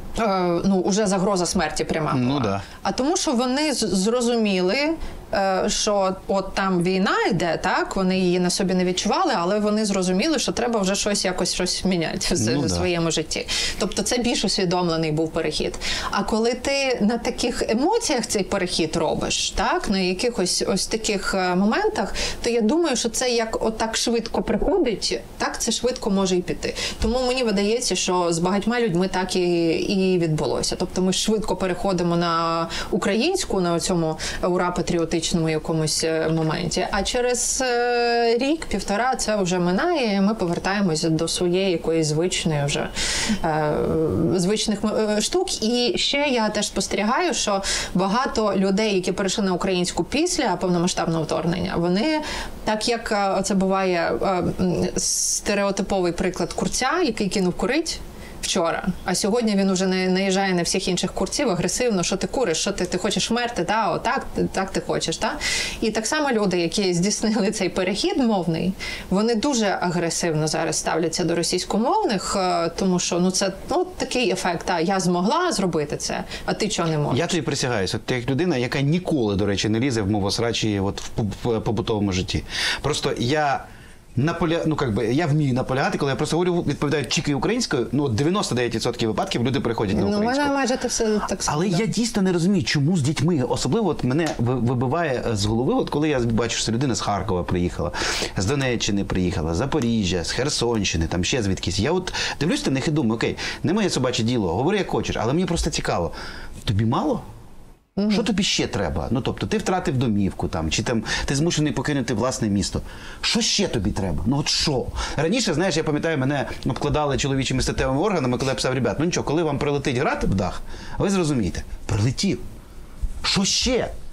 [SPEAKER 2] ну, уже загроза смерті пряма була.
[SPEAKER 1] Ну, да.
[SPEAKER 2] А тому, що вони з- зрозуміли, е, що от там війна йде, так, вони її на собі не відчували, але вони зрозуміли, що треба вже щось якось щось міняти в,
[SPEAKER 1] Ну,
[SPEAKER 2] в
[SPEAKER 1] да.
[SPEAKER 2] своєму житті. Тобто це більш усвідомлений був перехід. А коли ти на таких емоціях цей перехід робиш, так, на якихось ось таких е, моментах, то я думаю, що це як отак швидко приходить, так це швидко може і піти. Тому мені видається, що з багатьма людьми так і, і відбулося. Тобто ми швидко переходимо на українську, на цьому ура-патріотичному якомусь е, моменті. А через е, рік, півтора це вже минає, і ми повертаємося до своєї якоїсь звичної вже е, звичних е, штук. І ще я теж спостерігаю, що багато людей, які перейшли на українську після повномасштабного вторгнення, вони, так як е, це буває е, м, стереотиповий приклад курця, який кинув курить вчора, а сьогодні він уже не наїжджає на всіх інших курців агресивно, що ти куриш, що ти, ти хочеш вмерти, та, о, так, так ти хочеш. Та? І так само люди, які здійснили цей перехід мовний, вони дуже агресивно зараз ставляться до російськомовних, е, тому що ну, це ну, такий ефект, та, я змогла зробити це, а ти чого не можеш?
[SPEAKER 1] Я тобі присягаюсь, от ти як людина, яка ніколи, до речі, не лізе в мовосрачі от в поб- побутовому житті. Просто я наполя... ну, как би, я вмію наполягати, коли я просто говорю, відповідаю тільки українською, ну, дев'яносто дев'ять відсотків випадків люди переходять на
[SPEAKER 2] Ну, у
[SPEAKER 1] українську.
[SPEAKER 2] мене майже те все так само.
[SPEAKER 1] Але
[SPEAKER 2] да.
[SPEAKER 1] я дійсно не розумію, чому з дітьми, особливо от мене ви- вибиває з голови, от коли я бачу, що людина з Харкова приїхала, з Донеччини приїхала, з Запоріжжя, з Херсонщини, там ще звідкись. Я от дивлюсь на них і думаю, окей, не моє собаче діло, говори як хочеш, але мені просто цікаво. Тобі мало? Mm-hmm. Що тобі ще треба? Ну, тобто, ти втратив домівку, там, чи там, ти змушений покинути власне місто. Що ще тобі треба? Ну, от що? Раніше, знаєш, я пам'ятаю, мене обкладали чоловічими статевими органами, коли я писав, ребят, ну нічого, коли вам прилетить град в дах, ви зрозумієте, прилетів. Що ще?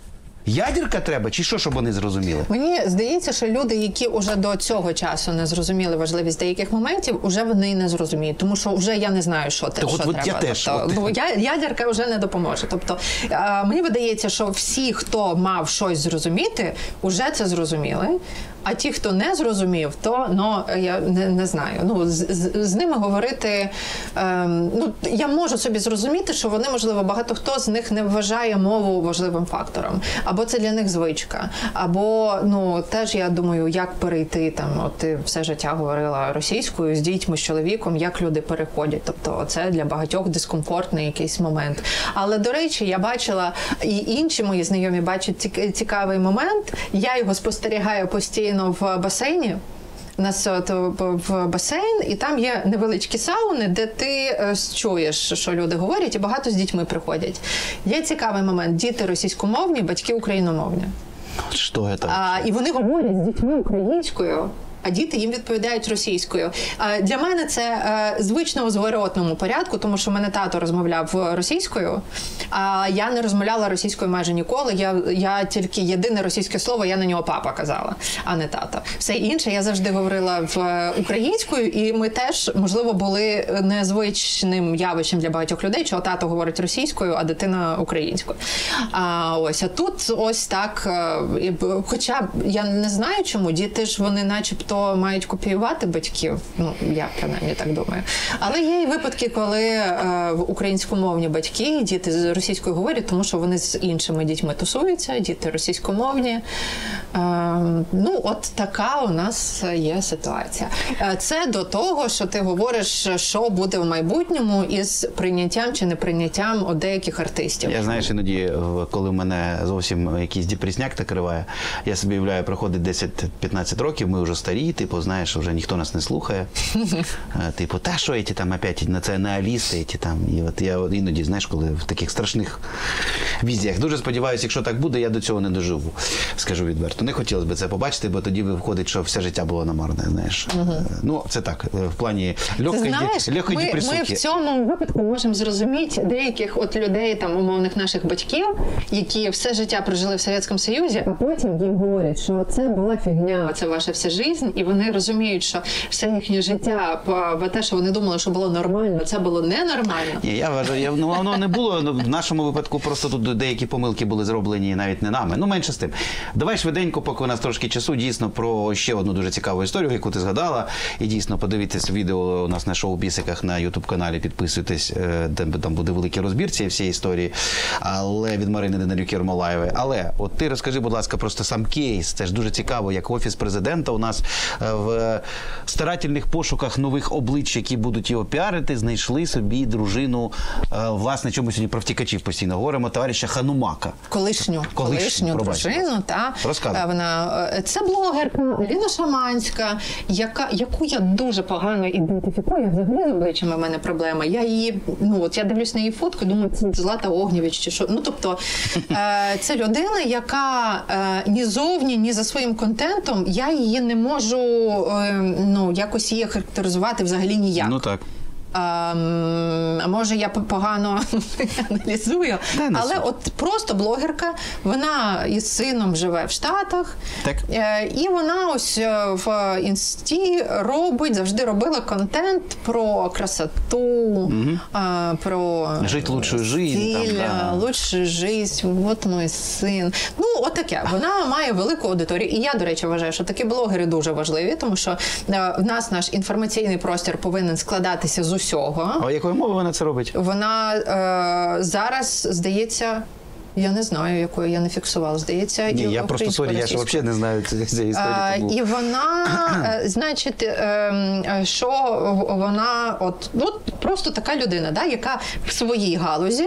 [SPEAKER 1] Ядерка треба, чи що, щоб вони зрозуміли?
[SPEAKER 2] Мені здається, що люди, які вже до цього часу не зрозуміли важливість деяких моментів, вже вони і не зрозуміють, тому що вже я не знаю, що, те,
[SPEAKER 1] Так
[SPEAKER 2] що
[SPEAKER 1] от, от
[SPEAKER 2] треба.
[SPEAKER 1] я теж,
[SPEAKER 2] тобто,
[SPEAKER 1] от.
[SPEAKER 2] ну, я, ядерка вже не допоможе. Тобто, е, мені видається, що всі, хто мав щось зрозуміти, вже це зрозуміли. А ті, хто не зрозумів, то ну, я не, не знаю. Ну, з, з, з ними говорити, ем, ну, я можу собі зрозуміти, що вони, можливо, багато хто з них не вважає мову важливим фактором. Або це для них звичка. Або, ну, теж я думаю, як перейти, там, от ти все життя говорила російською з дітьми, з чоловіком, як люди переходять. Тобто це для багатьох дискомфортний якийсь момент. Але, до речі, я бачила, і інші мої знайомі бачать цікавий момент, я його спостерігаю постійно в басейні. У нас от в басейн, і там є невеличкі сауни, де ти е, чуєш, що люди говорять, і багато з дітьми приходять. Є цікавий момент. Діти російськомовні, батьки україномовні.
[SPEAKER 1] Що це?
[SPEAKER 2] А, і вони говорять з дітьми українською, а діти їм відповідають російською. А, для мене це е, звично у зворотному порядку, тому що в мене тато розмовляв російською, а я не розмовляла російською майже ніколи. Я, я тільки єдине російське слово, я на нього папа казала, а не тато. Все інше я завжди говорила в українською, і ми теж, можливо, були незвичним явищем для багатьох людей, що тато говорить російською, а дитина українською. А ось, а тут ось так, хоча я не знаю чому, діти ж вони начебто мають копіювати батьків, ну, я принаймні так думаю. Але є і випадки, коли е, українськомовні батьки, діти з російською говорять, тому що вони з іншими дітьми тусуються, діти російськомовні. Е, ну, от така у нас є ситуація. Е, це до того, що ти говориш, що буде в майбутньому із прийняттям чи неприйняттям у деяких артистів.
[SPEAKER 1] Я, знаєш, іноді, коли в мене зовсім якийсь депресняк так риває, я собі уявляю, проходить десять-п'ятнадцять років, ми вже старі, типу, знаєш, вже ніхто нас не слухає. Типу, та що ці там опять націоналісти, ці там. І от я іноді, знаєш, коли в таких страшних візіях. Дуже сподіваюся, якщо так буде, я до цього не доживу, скажу відверто. Не хотілося б це побачити, бо тоді виходить, що все життя було намарне, знаєш. Угу. Ну, це так, в плані легкої депресухи.
[SPEAKER 2] Ми в цьому випадку можемо зрозуміти деяких от людей, там, умовних наших батьків, які все життя прожили в Совєтському Союзі, а потім їм говорять, що це була фігня, це ваша вся життя, і вони розуміють, що все їхнє життя, по те, що вони думали, що було нормально, це було ненормально.
[SPEAKER 1] Ні, я вважаю, я, ну, воно не було, в нашому випадку просто тут деякі помилки були зроблені навіть не нами. Ну, менше з тим. Давай швиденько, поки у нас трошки часу, дійсно про ще одну дуже цікаву історію, яку ти згадала. І дійсно, подивіться відео у нас на шоу-бісиках на ютуб-каналі, підписуйтесь, де там буде великий розбір цієї всієї історії, але від Марини Денилюк-Єрмолаєвої. Але от ти розкажи, будь ласка, просто сам кейс. Це ж дуже цікаво, як Офіс президента у нас в старательних пошуках нових облич, які будуть його піарити, знайшли собі дружину, власне, чому сьогодні про втікачів постійно говоримо, товариша Ханумака.
[SPEAKER 2] Колишню, колишню, колишню дружину, та.
[SPEAKER 1] Розказуй.
[SPEAKER 2] Вона, це блогерка Аліна Шаманська, яка, яку я дуже погано ідентифікую. Взагалі з обличчями в мене проблема. Я її, ну от я дивлюсь на її фотку, думаю, це Злата Огнєвіч чи що. Ну, тобто, це людина, яка ні зовні, ні за своїм контентом, я її не можу, ну, якось її характеризувати взагалі ніяк.
[SPEAKER 1] Ну так.
[SPEAKER 2] А, може, я погано аналізую,
[SPEAKER 1] да,
[SPEAKER 2] але от просто блогерка, вона із сином живе в Штатах,
[SPEAKER 1] так.
[SPEAKER 2] І вона ось в інсті робить, завжди робила контент про красоту, угу. про
[SPEAKER 1] жить лучшую жизнь,
[SPEAKER 2] стиль,
[SPEAKER 1] там, да.
[SPEAKER 2] лучшую жизнь, от мій син. Ну, от таке. Вона має велику аудиторію. І я, до речі, вважаю, що такі блогери дуже важливі, тому що в нас наш інформаційний простір повинен складатися з усього.
[SPEAKER 1] А якою мовою вона це робить?
[SPEAKER 2] Вона е, зараз, здається, я не знаю, якою я не фіксувала, здається,
[SPEAKER 1] Ні,
[SPEAKER 2] і
[SPEAKER 1] я просто сорі, я ж взагалі не знаю цієї історії.
[SPEAKER 2] А, і вона, значить, е, що вона, от, от просто така людина, да, яка в своїй галузі,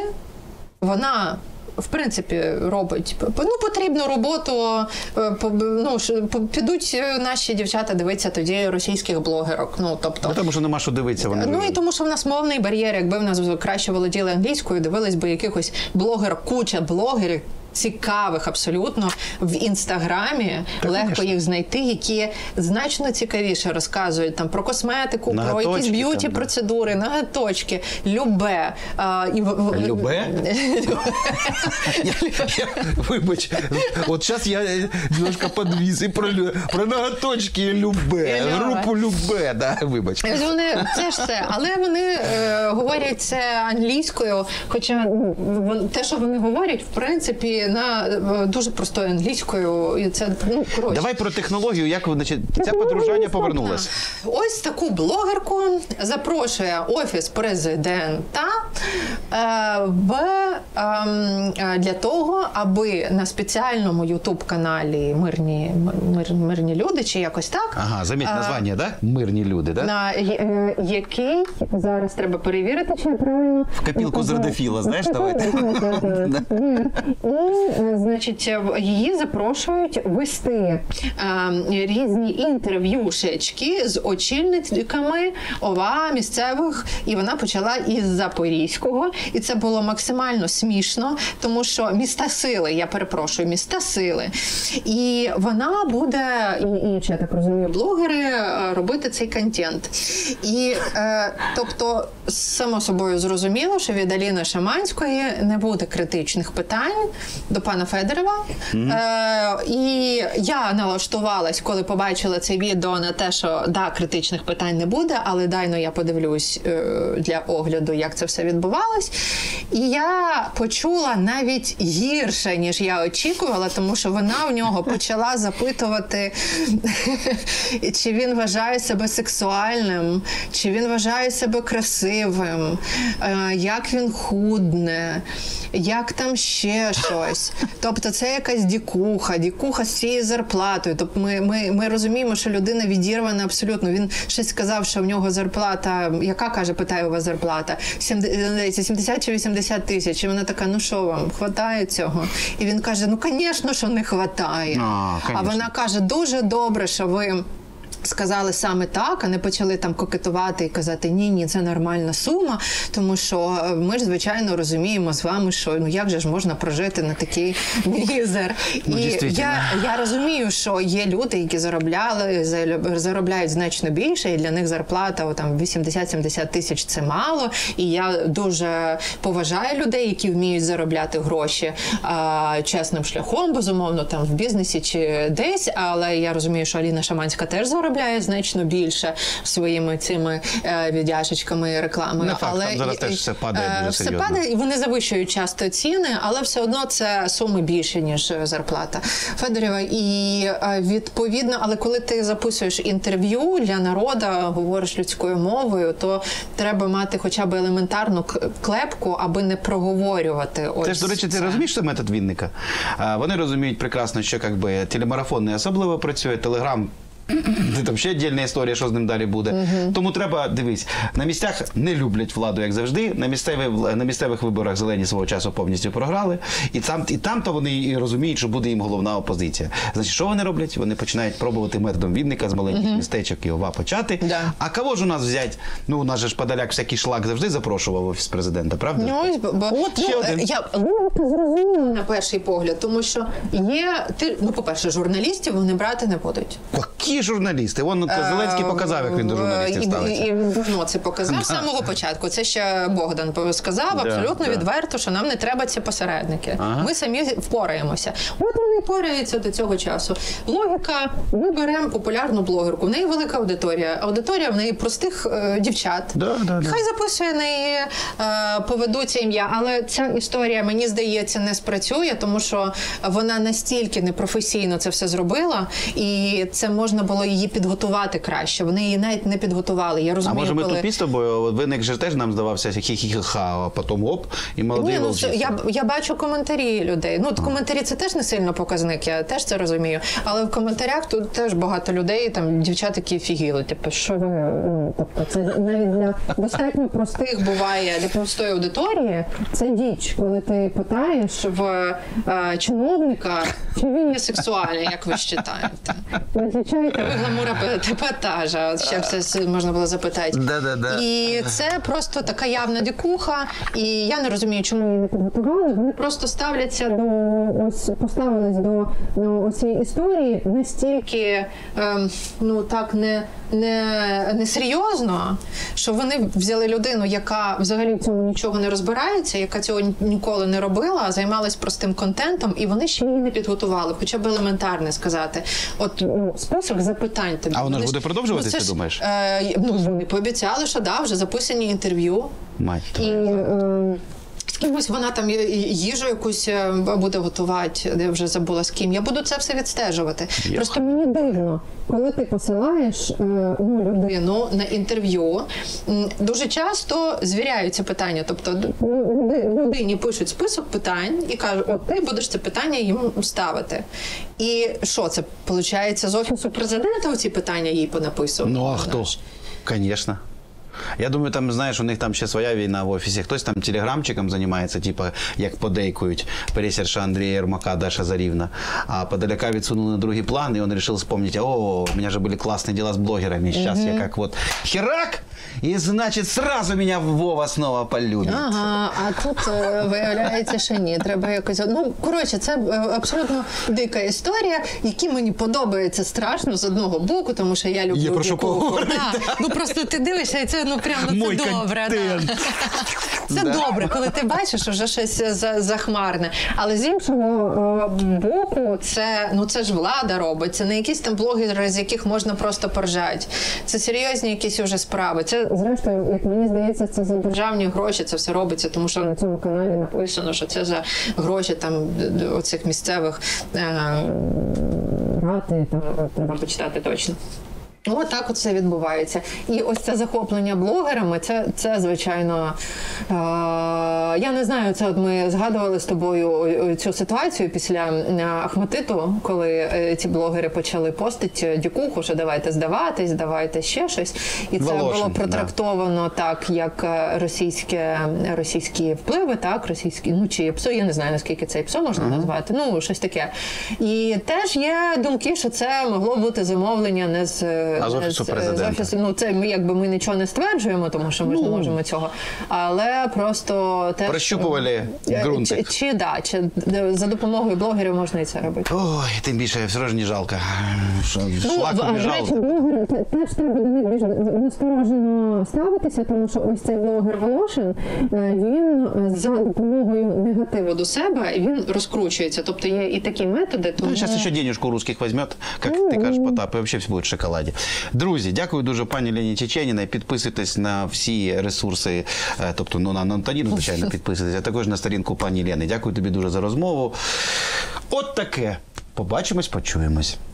[SPEAKER 2] вона в принципі, робить ну, потрібну роботу, ну, підуть наші дівчата дивитися тоді російських блогерок. Ну, тобто,
[SPEAKER 1] ну, тому що нема що дивитися. Вони
[SPEAKER 2] ну, і тому що в нас мовний бар'єр, якби в нас краще володіли англійською, дивились би якихось блогерок, куча блогерів, цікавих абсолютно в Інстаграмі,
[SPEAKER 1] Так,
[SPEAKER 2] легко
[SPEAKER 1] конечно.
[SPEAKER 2] їх знайти, які значно цікавіше розказують там про косметику, про якісь
[SPEAKER 1] Ноготочки
[SPEAKER 2] б'юті
[SPEAKER 1] там, да.
[SPEAKER 2] процедури, ноготочки, любе. А, і, в- в-
[SPEAKER 1] Любе? Я, я, вибач, от зараз я немножко подвіз і про, лю- про ноготочки і любе,
[SPEAKER 2] І любе.
[SPEAKER 1] групу любе, да, вибач.
[SPEAKER 2] Ось Вони це ж це, але вони е, говорять це англійською. Хоча ну, вон- те, що вони говорять, в принципі, на е, дуже простою англійською, і це ну коротше.
[SPEAKER 1] Давай про технологію, як значить, ця подружання повернулася.
[SPEAKER 2] Ось таку блогерку запрошує Офіс Президента е, в, ем, е, для того, аби на спеціальному ютуб-каналі Мирні, мир, Мирні люди, чи якось так.
[SPEAKER 1] Ага, заміть
[SPEAKER 2] е,
[SPEAKER 1] названня, да? Мирні люди, да?
[SPEAKER 2] на е, е, який зараз треба перевірити, чи я правильно
[SPEAKER 1] В копілку з Родофіла, знаєш, давайте.
[SPEAKER 2] І, е, значить, її запрошують вести е, різні інтерв'юшечки з очільниками ОВА місцевих, і вона почала із Запорізького, і це було максимально смішно, тому що міста сили, я перепрошую, міста сили, і вона буде, і інші, я так розумію, блогери е, робити цей контент. І, е, тобто, само собою зрозуміло, що від Аліни Шаманської не буде критичних питань до пана Федорова. Mm-hmm. Е, і я налаштувалась, коли побачила це відео, на те, що да, критичних питань не буде, але дайно я подивлюсь е, для огляду, як це все відбувалось. І я почула навіть гірше, ніж я очікувала, тому що вона в нього почала запитувати, чи він вважає себе сексуальним, чи він вважає себе красивим, е, як він худне, як там ще щось. Тобто це якась дікуха, дікуха з цією зарплатою. Тобто ми, ми, ми розуміємо, що людина відірвана абсолютно. Він щось сказав, що в нього зарплата, яка, каже, питає у вас зарплата? сімдесят чи вісімдесят тисяч. І вона така, ну що вам, хватає цього? І він каже, ну, звісно, що не хватає.
[SPEAKER 1] А,
[SPEAKER 2] а вона каже, дуже добре, що ви сказали саме так, а не почали там кокетувати і казати, ні-ні, це нормальна сума, тому що ми ж, звичайно, розуміємо з вами, що ну як же ж можна прожити на такий мізер.
[SPEAKER 1] Ну,
[SPEAKER 2] і
[SPEAKER 1] дійсно.
[SPEAKER 2] я, я розумію, що є люди, які заробляли, заробляють значно більше, і для них зарплата о, там вісімдесят-сімдесят тисяч – це мало, і я дуже поважаю людей, які вміють заробляти гроші а, чесним шляхом, безумовно, там в бізнесі чи десь, але я розумію, що Аліна Шаманська теж заробляє значно більше своїми цими е, віддяшечками і рекламою.
[SPEAKER 1] Не факт,
[SPEAKER 2] але
[SPEAKER 1] там зараз
[SPEAKER 2] і,
[SPEAKER 1] теж все падає
[SPEAKER 2] е,
[SPEAKER 1] дуже
[SPEAKER 2] все
[SPEAKER 1] серйозно.
[SPEAKER 2] падає, і вони завищують часто ціни, але все одно це суми більше, ніж зарплата Федорєва. І е, відповідно, але коли ти записуєш інтерв'ю для народу, говориш людською мовою, то треба мати хоча б елементарну к- клепку, аби не проговорювати. Ось
[SPEAKER 1] Це ж, до речі, ти
[SPEAKER 2] це.
[SPEAKER 1] розумієш, що метод Вінника? А, вони розуміють прекрасно, що якби, телемарафон не особливо працює, телеграм Ти там ще віддільна історія, що з ним далі буде. Uh-huh. Тому треба, дивись, на місцях не люблять владу, як завжди. На, місцеві, на місцевих виборах зелені свого часу повністю програли. І там, і там-то вони і розуміють, що буде їм головна опозиція. Значить, що вони роблять? Вони починають пробувати методом Вінника з маленьких uh-huh. містечок і ОВА почати.
[SPEAKER 2] Да.
[SPEAKER 1] А кого ж у нас взять? Ну, у нас же ж Подоляк всякий шлак завжди запрошував в Офіс Президента, правда?
[SPEAKER 2] Ну, ось, бо,
[SPEAKER 1] От ще
[SPEAKER 2] ну,
[SPEAKER 1] один.
[SPEAKER 2] Я логіка зрозуміла на перший погляд, тому що є, ти, ну, по-перше, журналістів вони брати не будуть.
[SPEAKER 1] Які журналісти? Вон Зеленський показав, як він до журналістів ставиться.
[SPEAKER 2] І він давно це показав з самого початку. Це ще Богдан сказав
[SPEAKER 1] Да,
[SPEAKER 2] абсолютно
[SPEAKER 1] да.
[SPEAKER 2] відверто, що нам не треба ці посередники.
[SPEAKER 1] Ага.
[SPEAKER 2] Ми самі впораємося. От вони впораються до цього часу. Логіка, ми беремо популярну блогерку. В неї велика аудиторія. Аудиторія в неї простих е, дівчат.
[SPEAKER 1] Да, да, да.
[SPEAKER 2] Хай записує неї, е, поведуться ім'я. Але ця історія, мені здається, не спрацює, тому що вона настільки непрофесійно це все зробила, і це можна було її підготувати краще. Вони її навіть не підготували. Я
[SPEAKER 1] А
[SPEAKER 2] розумію,
[SPEAKER 1] може ми
[SPEAKER 2] коли...
[SPEAKER 1] тупі з тобою? Виник же теж нам здавався хі-хі-ха, а потім оп, і молодий
[SPEAKER 2] Ні, ну,
[SPEAKER 1] волчий.
[SPEAKER 2] це- я, я бачу коментарі людей. Ну, от коментарі це теж не сильно показник, я теж це розумію. Але в коментарях тут теж багато людей, там дівчат, які фігіли. Типу, що ви, ну, тобто це навіть для достатньо простих буває, для простої аудиторії. Це діч, коли ти питаєш в е, чиновника, чи він є сексуальний, як ви вважаєте. Відповідають, Привик гламура тепатажа, от ще все можна було запитати.
[SPEAKER 1] Да-да-да.
[SPEAKER 2] І це просто така явна дикуха, і я не розумію, чому її не підготували. Вони просто ставляться до ось поставились до, до цієї історії настільки ем, ну так не, не, не серйозно, що вони взяли людину, яка взагалі в цьому нічого не розбирається, яка цього ніколи не робила, а займалась простим контентом, і вони ще її не підготували, хоча б елементарне сказати. От ну, список запитань тобі.
[SPEAKER 1] А воно ж
[SPEAKER 2] Вони
[SPEAKER 1] буде продовжуватись,
[SPEAKER 2] ну,
[SPEAKER 1] ти
[SPEAKER 2] ж,
[SPEAKER 1] думаєш?
[SPEAKER 2] Е, ну, вони пообіцяли, що да, вже записані інтерв'ю.
[SPEAKER 1] Мать
[SPEAKER 2] І е, з кимось вона там їжу якусь буде готувати, де вже забула з ким. Я буду це все відстежувати.
[SPEAKER 1] Йох.
[SPEAKER 2] Просто мені дивно, коли ти посилаєш ну, людину на інтерв'ю, дуже часто звіряються питання. Тобто людині пишуть список питань і кажуть, от ти будеш це питання їм ставити. І що це, виходить, з Офісу Президента оці питання їй понаписували?
[SPEAKER 1] Ну, а хто? Звісно. Я думаю, там, знаєш, у них там ще своя війна в офісі. Хтось там телеграмчиком займається, типу, як подейкують пресерша Андрія Єрмака, Даша Зарівна. А подаляка відсунули на другий план, і він вирішив вспомнити, о, у меня же были классные дела с блогерами, сейчас mm-hmm. я как вот херак, і, значить, сразу мене Вова снова полюбить.
[SPEAKER 2] Ага, а тут виявляється, що ні, треба якось... Ну, коротше, це абсолютно дика історія, які мені подобається страшно з одного боку, тому що я люблю...
[SPEAKER 1] Є про що поговорити.
[SPEAKER 2] Да. Ну, просто ти дивишся, і це, ну, прямо ну,
[SPEAKER 1] Мой
[SPEAKER 2] це добре.
[SPEAKER 1] контент.
[SPEAKER 2] Да. Це да. добре, коли ти бачиш вже щось захмарне. Але з іншого боку, це, ну, це ж влада робить, це не якісь там блогери, з яких можна просто поржати. Це серйозні якісь вже справи. Це, зрештою, як мені здається, це за державні гроші це все робиться, тому що на цьому каналі написано, що це за гроші там оцих місцевих е- рати, там треба почитати точно. Ось так от все відбувається. І ось це захоплення блогерами, це, це звичайно, е- я не знаю, це от ми згадували з тобою цю ситуацію після Ахматиту, коли е- ці блогери почали постити дікуху, що давайте здаватись, давайте ще щось. І це
[SPEAKER 1] Волошин,
[SPEAKER 2] було протрактовано да. так, як російське, російські впливи, так, російські, ну чи ПСО, я не знаю, наскільки це ПСО можна uh-huh. назвати, ну, щось таке. І теж є думки, що це могло бути замовлення не з
[SPEAKER 1] А з Офісу Президента?
[SPEAKER 2] З Офісу, ну, це ми якби ми нічого не стверджуємо, тому що ми ну, ж не можемо цього. Але просто теж...
[SPEAKER 1] Прощупували ґрунтик.
[SPEAKER 2] Чи, чи, да, чи за допомогою блогерів можна і це робити.
[SPEAKER 1] Ой, тим більше все одно не жалко. Що,
[SPEAKER 2] ну,
[SPEAKER 1] шлаку не жалко.
[SPEAKER 2] Блогери теж треба до них більш насторожено ставитися, тому що ось цей блогер Волошин, він за допомогою негативу до себе, він розкручується. Тобто є і такі методи. Тому...
[SPEAKER 1] Ну, зараз ще денежку русских візьме, як mm-hmm. ти кажеш, Потап, і взагалі все буде в шоколаді. Друзі, дякую дуже пані Лені Чеченіній. Підписуйтесь на всі ресурси, тобто ну, на Антоніну, звичайно, підписуйтесь, а також на сторінку пані Лени. Дякую тобі дуже за розмову. От таке. Побачимось, почуємось.